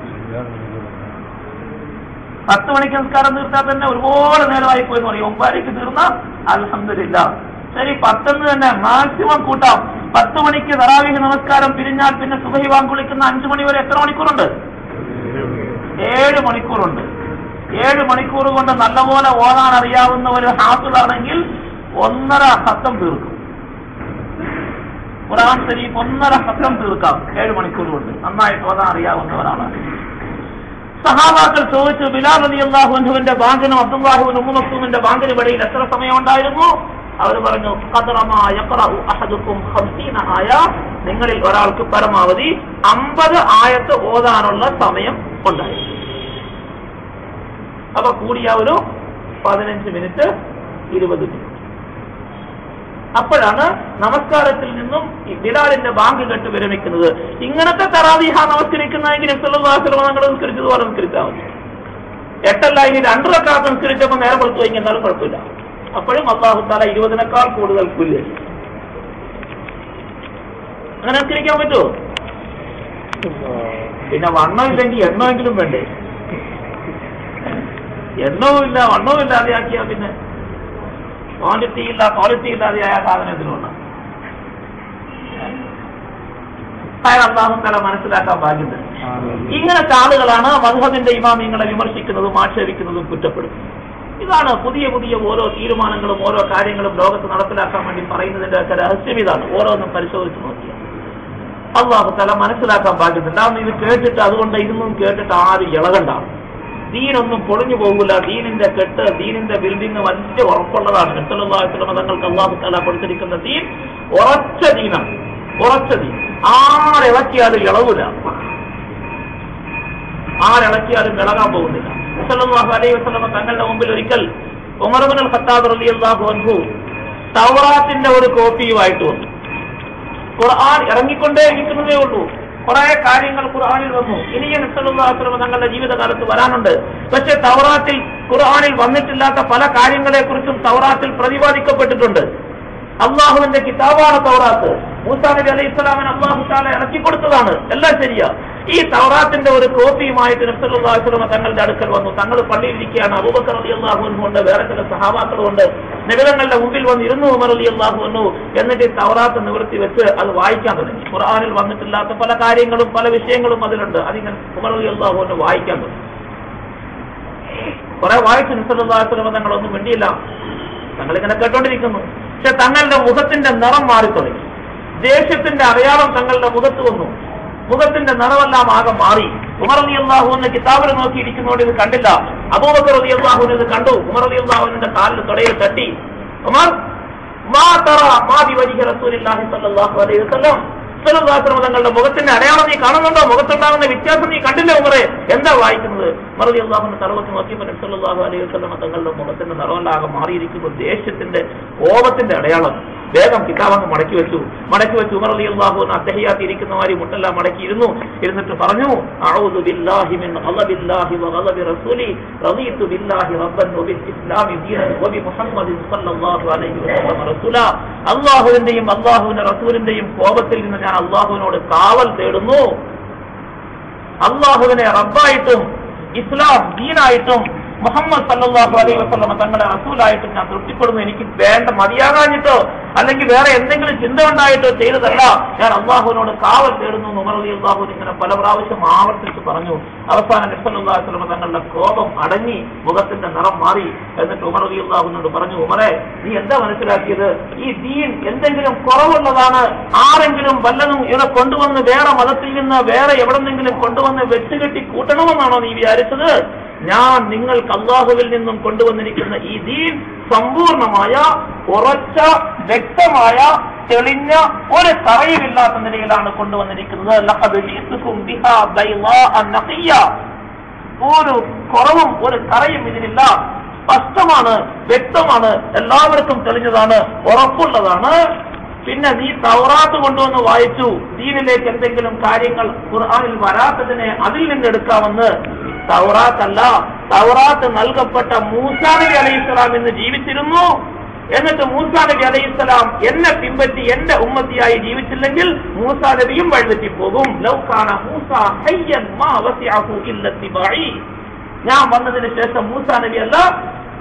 10 മണിക്ക് നിസ്കാരം തീർത്താൽ തന്നെ ഒരുപാട് നേരമായി പോയെന്ന് പറയും. 9:00 തീർന്ന അൽഹംദുലില്ലാഹ്, ശരി 10 തന്നെ മാക്സിമം കൂട്ടാം. 10 മണിക്ക് തറാവീഹ് നമസ്കാരം പിരിഞ്ഞാൽ പിന്നെ സുബഹി ബാങ്ക് വിളിക്കുന്ന 5 മണി വരെ എത്ര മണിക്കൂറുണ്ട്? 7 മണിക്കൂറുണ്ട്. 7 മണിക്കൂർ കൊണ്ട് നല്ലപോലെ ഓതാൻ അറിയാവുന്ന ഒരു ഹാഫിളാണെങ്കിൽ 1.5 ഖത്തം തീർക്കും. ഖുർആൻ ശരീഫ് 1.5 ഖത്തം തീർക്കാം 7 മണിക്കൂർ കൊണ്ട്, നന്നായിട്ട് ഓതാൻ അറിയാവുന്നവരാണ്. സഹാബാക്കൾ ചോദിച്ചു, ബിലാൽ റളിയല്ലാഹു അൻഹുവിന്റെ ബാങ്കിനും അബ്ദുല്ലാഹി ഇബ്നു ഉമ്മു മക്തൂമിന്റെ ബാങ്കിനും ഇടയിൽ എത്ര സമയം ഉണ്ടായിരുന്നു? അവർ പറഞ്ഞു, ഖദറമാ യഖറഉ അഹദുക്കും 50 ആയ, നിങ്ങളിൽ ഒരാൾക്ക് പരമാവധി 50 ആയത്ത് ഓതാനുള്ള സമയം ഉണ്ടായിരുന്നു. അപ്പൊ കൂടിയ ഒരു 15 മിനിറ്റ് 20 മിനിറ്റ്. അപ്പോഴാണ് നമസ്കാരത്തിൽ നിന്നും ബിലാലിന്റെ ബാങ്ക് കേട്ട് വിരമിക്കുന്നത്. ഇങ്ങനത്തെ തറാവീഹ നമസ്കരിക്കുന്നതെങ്കിൽ നബി തങ്ങൾ നിസ്കരിച്ചതുപോലെ നിസ്കരിച്ചാൽ മതി. 8 ഇനി 2 റക്അത്ത് നിസ്കരിച്ചപ്പോൾ നേരെ പുറത്തു പോയി എന്നാലും കുഴപ്പമില്ല. അപ്പോഴും അല്ലാഹു തആല 20-നേക്കാൾ കൂടുതൽ പുല്ല്. അങ്ങനെ നിസ്കരിക്കാൻ പറ്റുമോ? പിന്നെ വണ്ണമില്ലെങ്കിൽ എണ്ണമെങ്കിലും വേണ്ടേ? എണ്ണവും ഇല്ല വണ്ണവും ഇല്ലാതെയാക്കിയാ പിന്നെ ക്വാണ്ടിറ്റി ഇല്ല ക്വാളിറ്റി ഇല്ലാതെയായ സാധനത്തിലുണ്ട്. അല്ലാഹു തആല മനസ്സിലാക്കാൻ ഭാഗ്യമുണ്ട്. ഇങ്ങനത്തെ ആളുകളാണ് മദ്ഹബിന്റെ ഇമാമിങ്ങളെ വിമർശിക്കുന്നതും ആക്ഷേപിക്കുന്നതും കുറ്റപ്പെടുത്തുന്നത്. ഇതാണ് പുതിയ പുതിയ ഓരോ തീരുമാനങ്ങളും ഓരോ കാര്യങ്ങളും ലോകത്ത് നടപ്പിലാക്കാൻ വേണ്ടി പറയുന്നതിന്റെ ഒക്കെ രഹസ്യം ഇതാണ്. ഓരോന്നും പരിശോധിച്ച് നോക്കിയാൽ അല്ലാഹു തആല മനസ്സിലാക്കാൻ ഭാഗ്യമുണ്ട്. അന്ന് ഇത് കേട്ടിട്ട് അതുകൊണ്ട് ഇതൊന്നും കേട്ടിട്ട് ആരും ഇളകണ്ട. ദീനൊന്നും പൊളിഞ്ഞു പോകില്ല. ദീനിന്റെ കെട്ട്, ദീനിന്റെ ബിൽഡിംഗ് വലിയ ഉറപ്പുള്ളതാണ്. നബി സല്ലല്ലാഹു അലൈഹി വസല്ലം തങ്ങൾക്ക് അല്ലാഹു തആല കൊടുത്തിരിക്കുന്ന ദീൻ ഉറച്ച ദീനാണ്. ഉറച്ച ദീൻ. ആരിളക്കിയാലും ഇളവില്ല, ആരിളക്കിയാലും ഇളകാൻ പോകുന്നില്ല. നബി സല്ലല്ലാഹു അലൈഹി വസല്ലം തങ്ങളുടെ മുമ്പിൽ ഒരിക്കൽ ഉമർ ഇബ്നുൽ ഖത്താബ് റളിയല്ലാഹു അൻഹു തൗറാത്തിന്റെ ഒരു കോപ്പിയുമായിട്ട് വന്നു. ഖുർആൻ ഇറങ്ങിക്കൊണ്ടേയിരിക്കുന്നതേ ഉള്ളൂ. കുറെ കാര്യങ്ങൾ ഖുർആനിൽ വന്നു. ഇനിയും നബി സല്ലല്ലാഹു അലൈഹി വസല്ലം തങ്ങളുടെ ജീവിതകാലത്ത് വരാനുണ്ട്. പക്ഷെ തൗറാത്തിൽ ഖുർആനിൽ വന്നിട്ടില്ലാത്ത പല കാര്യങ്ങളെ കുറിച്ചും തൗറാത്തിൽ പ്രതിപാദിക്കപ്പെട്ടിട്ടുണ്ട്. അള്ളാഹുവിന്റെ കിതാബാണ് തൗറാത്ത്. മൂസാ നബി അലൈഹി സ്വലാമിന് അള്ളാഹു തആല ഇറക്കിക്കൊടുത്തതാണ്. എല്ലാം ശരിയാ. ഈ തൗറാത്തിന്റെ ഒരു കോപ്പിയുമായിട്ട് നബി സല്ലല്ലാഹു അലൈഹി വസല്ലം തങ്ങളുടെ അടുക്കൽ വന്നു. തങ്ങൾ പള്ളിയിലിരിക്കുകയാണ്. അബൂബക്കർ റളിയല്ലാഹു അൻഹു ഉണ്ട്, വേറെ ചില സഹാബാക്കളുണ്ട്. നബി തങ്ങളുടെ മുമ്പിൽ വന്നിരുന്നു ഉമർ റളിയല്ലാഹു അൻഹു. എന്നിട്ട് തൗറാത്ത് നിവർത്തി വെച്ച് അത് വായിക്കാൻ തുടങ്ങി. ഖുർആനിൽ വന്നിട്ടില്ലാത്ത പല കാര്യങ്ങളും പല വിഷയങ്ങളും അതിലുണ്ട്. അതിങ്ങനെ ഉമർ റളിയല്ലാഹു അൻഹു വായിക്കാൻ തുടങ്ങി. കുറെ വായിച്ചു. നബി സല്ലല്ലാഹു അലൈഹി വസല്ലം തങ്ങളൊന്നും മിണ്ടിയില്ല. തങ്ങളിങ്ങനെ കേട്ടോണ്ടിരിക്കുന്നു. പക്ഷെ തങ്ങളുടെ മുഖത്തിന്റെ നിറം മാറിത്തുടങ്ങി. ദേഷ്യത്തിന്റെ അടയാളം തങ്ങളുടെ മുഖത്ത് വന്നു. മുഖത്തിന്റെ നിറമെല്ലാം ആകെ മാറി. ഉമർ റളിയല്ലാഹു അൻഹു കിതാബിൽ നോക്കിയിരിക്കുന്നതോട് ഇത് കണ്ടില്ല. അബൂബക്കർ റളിയല്ലാഹു അൻഹു ഇത് കണ്ടു. ഉമർ റളിയല്ലാഹു അൻഹുവിന്റെ കാലിൽ തുടയിൽ തട്ടി, ഉമർ മാ തറ മാ ബി വജ്ഹി റസൂലില്ലാഹി സ്വല്ലല്ലാഹു അലൈഹി വസല്ലം, തങ്ങളുടെ മുഖത്തിന്റെ അടയാളം നീ കാണുന്നുണ്ടോ? മുഖത്തുണ്ടാകുന്ന വ്യത്യാസം നീ കണ്ടില്ലേ ഉമറേ? എന്താ വായിക്കുന്നത്? ഉമർ റളിയല്ലാഹു അൻഹു തലവത്ത് നോക്കിയപ്പോൾ നബി സല്ലല്ലാഹു അലൈഹി വസല്ലം തങ്ങളുടെ മുഖത്തിന്റെ നിറമെല്ലാം മാറിയിരിക്കുമ്പോൾ ദേഷ്യത്തിന്റെ കോപത്തിന്റെ അടയാളം. വേഗം കിതാബ് മടക്കി വെച്ചു. ഉമർ റളിയല്ലാഹു അൻഹു അത്തഹിയ്യാത്ത് ഇരിക്കുന്ന മാതിരി മുട്ടെല്ലാം മടക്കി ഇരുന്നിട്ട് പറഞ്ഞു, അഊദു ബില്ലാഹി മിൻ ഗളബില്ലാഹി വ ഗളബി റസൂലി റളീതു ബില്ലാഹി റബ്ബൻ വബിൽ ഇസ്ലാമി ദീനൻ വബി മുഹമ്മദിൻ സ്വല്ലല്ലാഹു അലൈഹി വസല്ലം റസൂല. അല്ലാഹുവിന്റെയും അല്ലാഹുവിന്റെ റസൂലിന്റെയും കോപത്തിൽ നിന്ന് ഞാൻ അല്ലാഹുവിനോട് കാവൽ തേടുന്നു. അല്ലാഹുവിനെ റബ്ബായിട്ടും ഇസ്ലാം ദീനായിട്ടും മുഹമ്മദ് സല്ലല്ലാഹു അലൈഹി വസല്ലം തങ്ങളുടെ റസൂലായിട്ട് ഞാൻ തൃപ്തിപ്പെടുന്നു. എനിക്ക് വേണ്ട മതിയാകാഞ്ഞിട്ടോ അല്ലെങ്കിൽ വേറെ എന്തെങ്കിലും ചിന്ത ഉണ്ടായിട്ടോ ചെയ്തതല്ല, ഞാൻ അള്ളാഹുവിനോട് കാവൽ തേടുന്നു എന്ന് ഉമർ റളിയല്ലാഹു അൻഹു ഇങ്ങനെ പല പ്രാവശ്യം ആവർത്തിച്ച് പറഞ്ഞു. അവസാനം നബി സല്ലല്ലാഹു അലൈഹി വസല്ലം തങ്ങളുടെ കോപം അടങ്ങി, മുഖത്തിന്റെ നിറം മാറി. എന്നിട്ട് ഉമർ റളിയല്ലാഹു അൻഹു പറഞ്ഞു, ഉമറേ നീ എന്താ മനസ്സിലാക്കിയത്? ഈ ദീൻ എന്തെങ്കിലും കുറവുള്ളതാണ്, ആരെങ്കിലും വല്ലതും ഇവിടെ കൊണ്ടുവന്ന് വേറെ മതത്തിൽ നിന്ന് വേറെ എവിടെന്നെങ്കിലും കൊണ്ടുവന്ന് വെച്ചുകെട്ടി കൂട്ടണമെന്നാണോ നീ വിചാരിച്ചത്? ഞാൻ നിങ്ങൾക്ക് അല്ലാഹുവിൽ നിന്നും കൊണ്ടുവന്നിരിക്കുന്ന ഈ ദീൻ സമ്പൂർണമായ ഉറച്ച വ്യക്തമായ തെളിഞ്ഞ ഒരു തറയുമില്ലാത്ത നിലയിലാണ് കൊണ്ടുവന്നിരിക്കുന്നത്. ഒരു കുറവും ഒരു കറയും ഇതിനില്ല. സ്പഷ്ടമാണ്, വ്യക്തമാണ്, എല്ലാവർക്കും തെളിഞ്ഞതാണ്, ഉറപ്പുള്ളതാണ്. പിന്നെ നീ തൗറാത്ത് കൊണ്ടുവന്ന് വായിച്ചു, ദീനിലേക്ക് എന്തെങ്കിലും കാര്യങ്ങൾ ഖുർആനിൽ വരാത്തതിനെ അതിൽ നിന്നെടുക്കാമെന്ന്. തൗറാത്തല്ല, തൗറാത്ത് നൽകപ്പെട്ട മൂസാ നബി അലൈഹിസ്സലാം ഇന്ന് ജീവിച്ചിരുന്നു. എന്നിട്ട് മൂസാ നബി അലൈഹിസ്സലാം എന്നെ പിൻപറ്റി എന്റെ ഉമ്മത്തിയായി ജീവിച്ചില്ലെങ്കിൽ മൂസാ നബിയും വഴിതെറ്റിപ്പോകും. ലൗകാന മൂസാ ഹയ്യൻ മാ വസിഅഹു ഇല്ല ഇത്തിബാഇ. ഞാൻ വന്നതിന് ശേഷം മൂസാ നബി അല്ല,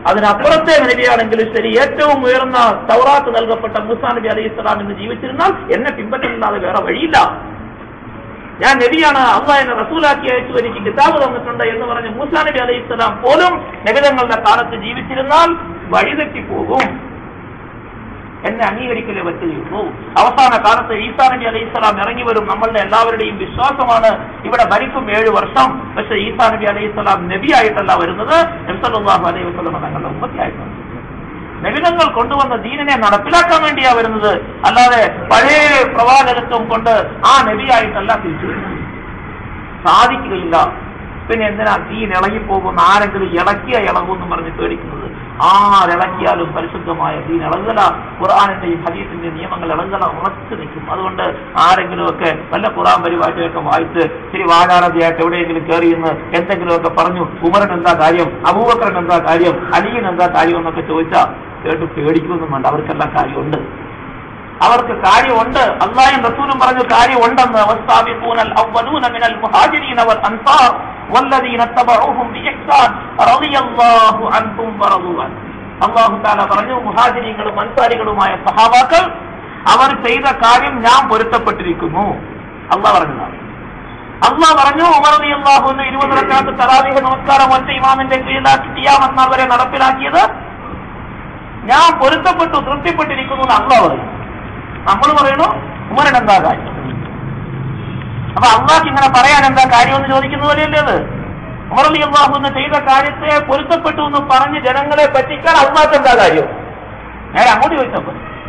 അതിനപ്പുറത്തെ നബിയാണെങ്കിലും ശരി, ഏറ്റവും ഉയർന്ന തൗറാത്ത് നൽകപ്പെട്ട മൂസാ നബി അലൈഹി സ്വലാം എന്ന് ജീവിച്ചിരുന്നാൽ എന്നെ പിൻപറ്റല്ലാതെ വേറെ വഴിയില്ല. ഞാൻ നബിയാണ്, അള്ളാഹ് എന്നെ റസൂലാക്കി അയച്ചു, എനിക്ക് കിതാബ് തന്നിട്ടുണ്ട് എന്ന് പറഞ്ഞ് മൂസാ നബി അലൈഹി സ്വലാം പോലും നബിതങ്ങളുടെ കാലത്ത് ജീവിച്ചിരുന്നാൽ വഴിതെറ്റിപ്പോകും, എന്നെ അംഗീകരിക്കലേ പറ്റുകയുള്ളൂ. അവസാന കാലത്ത് ഈസാ നബി അലൈഹി സ്വലാം ഇറങ്ങി വരും, നമ്മളുടെ എല്ലാവരുടെയും വിശ്വാസമാണ്. ഇവിടെ ഭരിക്കും 7 വർഷം. പക്ഷെ ഈസാ നബി അലൈഹി സ്വലാം നബിയായിട്ടല്ല വരുന്നത്, നബി സല്ലല്ലാഹു അലൈഹി വസല്ലം തങ്ങളുടെ ഉമ്മത്തിയായിട്ടാണ്. നബിതങ്ങൾ കൊണ്ടുവന്ന ദീനിനെ നടപ്പിലാക്കാൻ വേണ്ടിയാ വരുന്നത്, അല്ലാതെ പഴയ പ്രവാചകത്വം കൊണ്ട് ആ നബിയായിട്ടല്ല തിരിച്ചു വരുന്നത്. സാധിക്കുകയില്ല. പിന്നെ എന്തിനാ ദീൻ ഇളകിപ്പോകുന്ന, ആരെങ്കിലും ഇളക്കിയ ഇളകുമെന്ന് പറഞ്ഞ് പേടിക്കുന്നത്? ആരിളക്കിയാലും പരിശുദ്ധമായ ദീൻ ഇളകല, ഖുർആനിന്റെയും ഹദീസിന്റെയും നിയമങ്ങൾ ഇളകല ഉറച്ചു നിൽക്കും. അതുകൊണ്ട് ആരെങ്കിലുമൊക്കെ വല്ല ഖുർആൻ പരിഭാഷയൊക്കെ വായിച്ച് ശരി വാചാരതയായിട്ട് എവിടെയെങ്കിലും കയറിയെന്ന് എന്തെങ്കിലുമൊക്കെ പറഞ്ഞു, ഉമറിന് എന്താ കാര്യം, അബൂബക്കറിന് എന്താ കാര്യം, അലിയിന് എന്താ കാര്യം എന്നൊക്കെ ചോദിച്ചാൽ കേട്ട് പേടിക്കൊന്നും വേണ്ട. അവർക്കെല്ലാം കാര്യമുണ്ട്, അവർക്ക് കാര്യമുണ്ട്. അല്ലാഹും റസൂലും പറഞ്ഞു കാര്യമുണ്ടെന്ന്. വസ്സാബിഖൂനൽ അവ്വലൂന മിനൽ മുഹാജിരീന വൽ അൻസാർ വല്ലദീന തബഊഹും ബിഇഹ്സാൻ റളിയല്ലാഹു അൻഹും വറദൂ അൻഹു. അല്ലാഹു തആല പറഞ്ഞു, മുഹാജിരീങ്ങളും അൻസാരികളുമായ സഹാബാക്കൾ അവർ ചെയ്ത കാര്യം ഞാൻ പൊരുത്തപ്പെട്ടിരിക്കുന്നു. അല്ലാഹ് പറഞ്ഞതാണ്. അല്ലാഹ് പറഞ്ഞു, ഉമർ റളിയല്ലാഹു അൻഹു 20 റക്അത്ത് തറാവീഹ് നമസ്കാരം ഒറ്റ ഇമാമിന്റെ കീഴിലാക്കി ഖിയാമത്ത് നാൾ വരെ നടപ്പിലാക്കിയത് ഞാൻ പൊരുത്തപ്പെട്ടു, തൃപ്തിപ്പെട്ടിരിക്കുന്നു എന്ന് അല്ലാഹ് പറഞ്ഞു. നമ്മൾ പറയണു ഉമറിന് എന്താ കാര്യം? അപ്പൊ അള്ളാഹ് ഇങ്ങനെ പറയാൻ എന്താ കാര്യമെന്ന് ചോദിക്കുന്നത് പോലെയല്ലേ അത്? ഉമർ റളിയല്ലാഹു അൻഹു ചെയ്ത കാര്യത്തെ പൊരുത്തപ്പെട്ടു എന്ന് പറഞ്ഞ് ജനങ്ങളെ പറ്റിക്കാൻ അള്ളാഹ്ക്ക് എന്താ കാര്യം? നേരെ അങ്ങോട്ട് ചോദിച്ചപ്പോ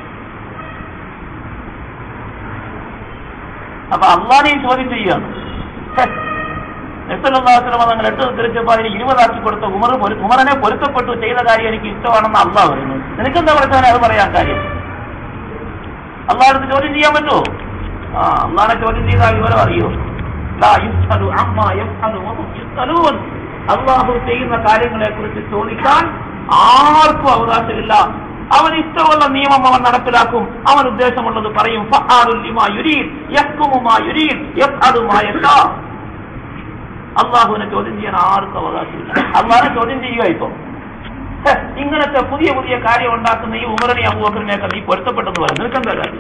അപ്പൊ അള്ളാഹിനെയും ചോദ്യം ചെയ്യുകയാണ്. നബി സല്ലല്ലാഹു അലൈഹി വസല്ലം തങ്ങൾ 8 തിരിച്ചപ്പോൾ അതിന് 20 ആക്കി കൊടുത്ത ഉമറിനെ പൊരുത്തപ്പെട്ടു ചെയ്ത കാര്യം എനിക്ക് ഇഷ്ടമാണെന്ന് അള്ളാഹ് പറയുന്നു. നിനക്കെന്താ പഠിച്ചവനെ അത് പറയാൻ കാര്യം? അള്ളാഹടുത്ത് ചോദ്യം ചെയ്യാൻ പറ്റുമോ? അള്ളാഹിനെ ചോദ്യം ചെയ്താൽ വിവരം അറിയോ? അള്ളാഹു ചെയ്യുന്ന കാര്യങ്ങളെ കുറിച്ച് ചോദിക്കാൻ ആർക്കും അവകാശമില്ല. അവൻ ഇഷ്ടമുള്ള നിയമം അവൻ നടപ്പിലാക്കും, അവൻ ഉദ്ദേശമുള്ളത് പറയും. അള്ളാഹുവിനെ ചോദ്യം ചെയ്യാൻ ആർക്കും അവകാശമില്ല. അള്ളാഹിനെ ചോദ്യം ചെയ്യുക. ഇപ്പൊ ഇങ്ങനത്തെ പുതിയ പുതിയ കാര്യം ഉണ്ടാക്കുന്ന ഈ ഉമറിനെ അബൂബക്കറിനെയൊക്കെ നീ പൊരുത്തപ്പെട്ടെന്ന് പറയും. നിനക്കെന്താ കാര്യം?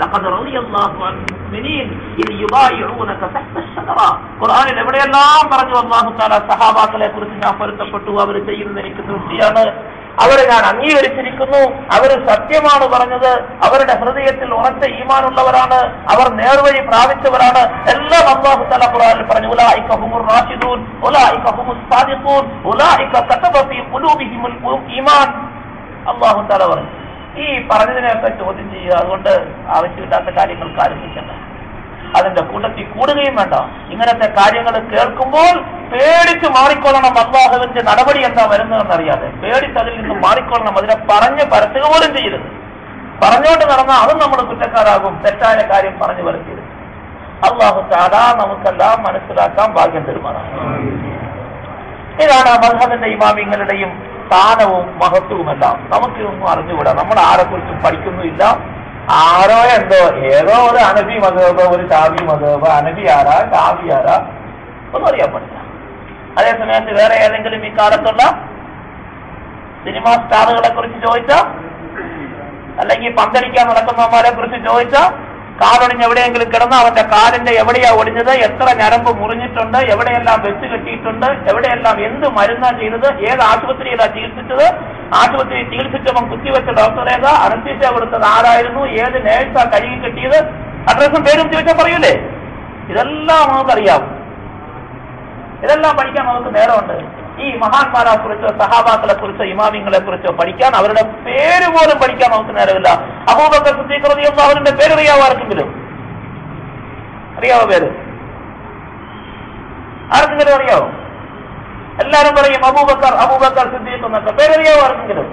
ഖുർആനിൽ എവിടെയെല്ലാം പറഞ്ഞു അല്ലാഹു തആല സഹാബാക്കളെ കുറിച്ച് ഞാൻ പൊരുത്തപ്പെട്ടു, അവർ ചെയ്യുന്നത് എനിക്ക് തൃപ്തിയാണ്, അവരെ ഞാൻ അംഗീകരിച്ചിരിക്കുന്നു, അവർ സത്യമാണ് പറഞ്ഞത്, അവരുടെ ഹൃദയത്തിൽ ഉറച്ച ഈമാനുള്ളവരാണ്, അവർ നേർവഴി പ്രാപിച്ചവരാണ്, എല്ലാം അല്ലാഹു തആല ഖുർആനിൽ പറഞ്ഞു. ഉലൈക ഹുമുർ റാഷിദൂൻ ഉലൈക ഹുമുസ് സാദിഖൂൻ ഉലൈക കതബ ഫീ ഖുലൂബിഹിമുൽ ഈമാൻ. അല്ലാഹു തആല പറഞ്ഞു. ഈ പറഞ്ഞതിനെയൊക്കെ ചോദ്യം ചെയ്യുക. അതുകൊണ്ട് ആവശ്യമില്ലാത്ത കാര്യങ്ങൾക്ക് ആരംഭിക്കണ്ട, അതിന്റെ കൂട്ടത്തിൽ കൂടുകയും വേണ്ട. ഇങ്ങനത്തെ കാര്യങ്ങൾ കേൾക്കുമ്പോൾ പേടിച്ച് മാറിക്കൊള്ളണം. അല്ലാഹുവിന്റെ നടപടി എന്താ വരുന്നതെന്നറിയാതെ പേടിച്ച് അതിൽ നിന്ന് മാറിക്കൊള്ളണം. അതിനെ പറഞ്ഞ് പരത്തുക പോലും ചെയ്യരുത്. പറഞ്ഞുകൊണ്ട് നടന്നാൽ അതും നമ്മൾ കുറ്റക്കാരാകും, തെറ്റായ കാര്യം പറഞ്ഞു വരുത്തിയത്. അല്ലാഹു തആല നമുക്കെല്ലാം മനസ്സിലാക്കാൻ ഭാഗ്യം തരുമാറാണ്. ഇതാണ് മദ്ഹബിന്റെ ഇമാമിങ്ങളുടെയും സ്ഥാനവും മഹത്വവുമെല്ലാം. നമുക്കിതൊന്നും അറിഞ്ഞുകൂടാ, നമ്മൾ ആരെക്കുറിച്ചും പഠിക്കുന്നുമില്ല. ആരോ എന്തോ ഏതോ ഒരു അനബി മദ്ഹബ്, ഒരു ഷാഫി മദ്ഹബ്, അനബി ആരാ ഷാഫി ആരാ ഒന്നും അറിയാൻ പാടില്ല. അതേസമയത്ത് വേറെ ഏതെങ്കിലും ഈ കാലത്തുള്ള സിനിമാ സ്റ്റാറുകളെ കുറിച്ച് ചോദിച്ചാൽ, അല്ലെങ്കിൽ പന്തടിക്കാൻ നടക്കുന്നവന്മാരെ കുറിച്ച് ചോദിച്ചാൽ, കാലൊടിഞ്ഞ് എവിടെയെങ്കിലും കിടന്ന് അവന്റെ കാലിന്റെ എവിടെയാ ഒടിഞ്ഞത്, എത്ര ഞരമ്പ് മുറിഞ്ഞിട്ടുണ്ട്, എവിടെയെല്ലാം വെച്ച് കെട്ടിയിട്ടുണ്ട്, എവിടെയെല്ലാം എന്ത് മരുന്നാ ചെയ്തത്, ഏത് ആശുപത്രിയിലാണ് ചികിത്സിച്ചത്, ആശുപത്രിയിൽ ചികിത്സിച്ചവൻ കുത്തിവെച്ച ഡോക്ടർ ഏതാ, അനസ്തീഷ്യ കൊടുത്തത് ആരായിരുന്നു, ഏത് നേഴ്സാ കഴുകി കെട്ടിയത്, അഡ്രസ്സും പേരും ചോദിച്ചാൽ പറയൂലേ? ഇതെല്ലാം നമുക്കറിയാം. ഇതെല്ലാം പഠിക്കാൻ നമുക്ക് നേരമുണ്ട്. ഈ മഹാന്മാരെ കുറിച്ചോ സഹാബാക്കളെ കുറിച്ചോ ഇമാമിങ്ങളെ കുറിച്ചോ പഠിക്കാൻ, അവരുടെ പേര് പോലും പഠിക്കാൻ നമുക്ക് നേരമില്ല. അബൂബക്കർ സിദ്ദീഖ് റളിയല്ലാഹു അൻഹുവിന്റെ പേര് അറിയാവോ? ആർക്കെങ്കിലും അറിയാവോ? പേര് ആർക്കെങ്കിലും അറിയാവോ? എല്ലാരും പറയും അബൂബക്കർ അബൂബക്കർ സിദ്ദീഖ് എന്നൊക്കെ. പേരറിയാവോ ആർക്കെങ്കിലും?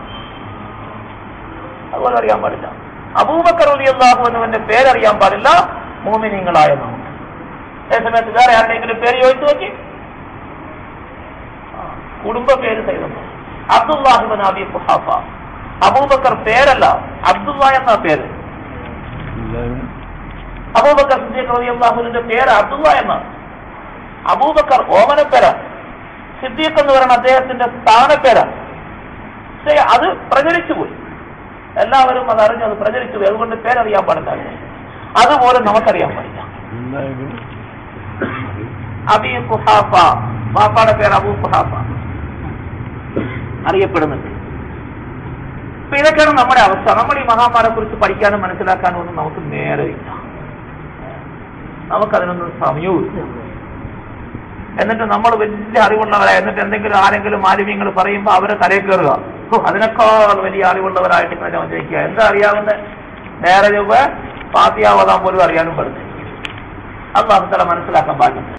അതുപോലെ അറിയാൻ പാടില്ല. അബൂബക്കർ റളിയല്ലാഹു അൻഹുവിന്റെ പേരറിയാൻ പാടില്ല മുഅ്മിനീങ്ങളായ നമുക്ക്. അതേസമയത്ത് വേറെ ആരുടെയെങ്കിലും പേര് ചോദിച്ചു നോക്കി. കുടുംബ പേര് സൈതം അബ്ദുല്ലാഹി ഇബ്നു അബീ ഖുഹാഫ. അബൂബക്കർ പേരല്ല, അബ്ദുള്ള എന്ന പേര്. അബൂബക്കർ സിദ്ദീഖ് റളിയല്ലാഹു അൻഹുവിന്റെ പേര് അബ്ദുള്ള എന്നാണ്. അബൂബക്കർ ഓമനപ്പേരാണ്. സിദ്ദീഖ് എന്ന് പറയുന്ന അദ്ദേഹത്തിന്റെ സ്ഥാനപ്പേരാണ്. പക്ഷേ അത് പ്രചരിച്ചു പോയി, എല്ലാവരും അതറിഞ്ഞു, അത് പ്രചരിച്ചു പോയി. അതുകൊണ്ട് പേരറിയാൻ പാടില്ല. അതുപോലെ നമുക്കറിയാൻ പാടില്ല. അബീ ഖുഹാഫ, ബാപ്പാടെ പേര് അബൂ ഖുഹാഫ അറിയപ്പെടുന്നുണ്ട്. അപ്പൊ ഇതൊക്കെയാണ് നമ്മുടെ അവസ്ഥ. നമ്മൾ ഈ മഹാന്മാരെ കുറിച്ച് പഠിക്കാനും മനസ്സിലാക്കാനും ഒന്നും നമുക്ക് നേരമില്ല, നമുക്കതിനൊന്നും സമയവുമില്ല. എന്നിട്ട് നമ്മൾ വലിയ അറിവുള്ളവരായി, എന്നിട്ട് എന്തെങ്കിലും ആരെങ്കിലും മാലിന്യങ്ങൾ പറയുമ്പോൾ അവരെ തലയിൽ കയറുക, അതിനേക്കാൾ വലിയ അറിവുള്ളവരായിട്ട് ഇങ്ങനെ വന്നിരിക്കുക. എന്താ അറിയാവുന്ന നേരെ രൂപ ഫാത്തിഹ ഓതാൻ പോലും അറിയാനും പഠിച്ചു. അല്ലാഹു തആല മനസ്സിലാക്കാൻ പാടില്ല.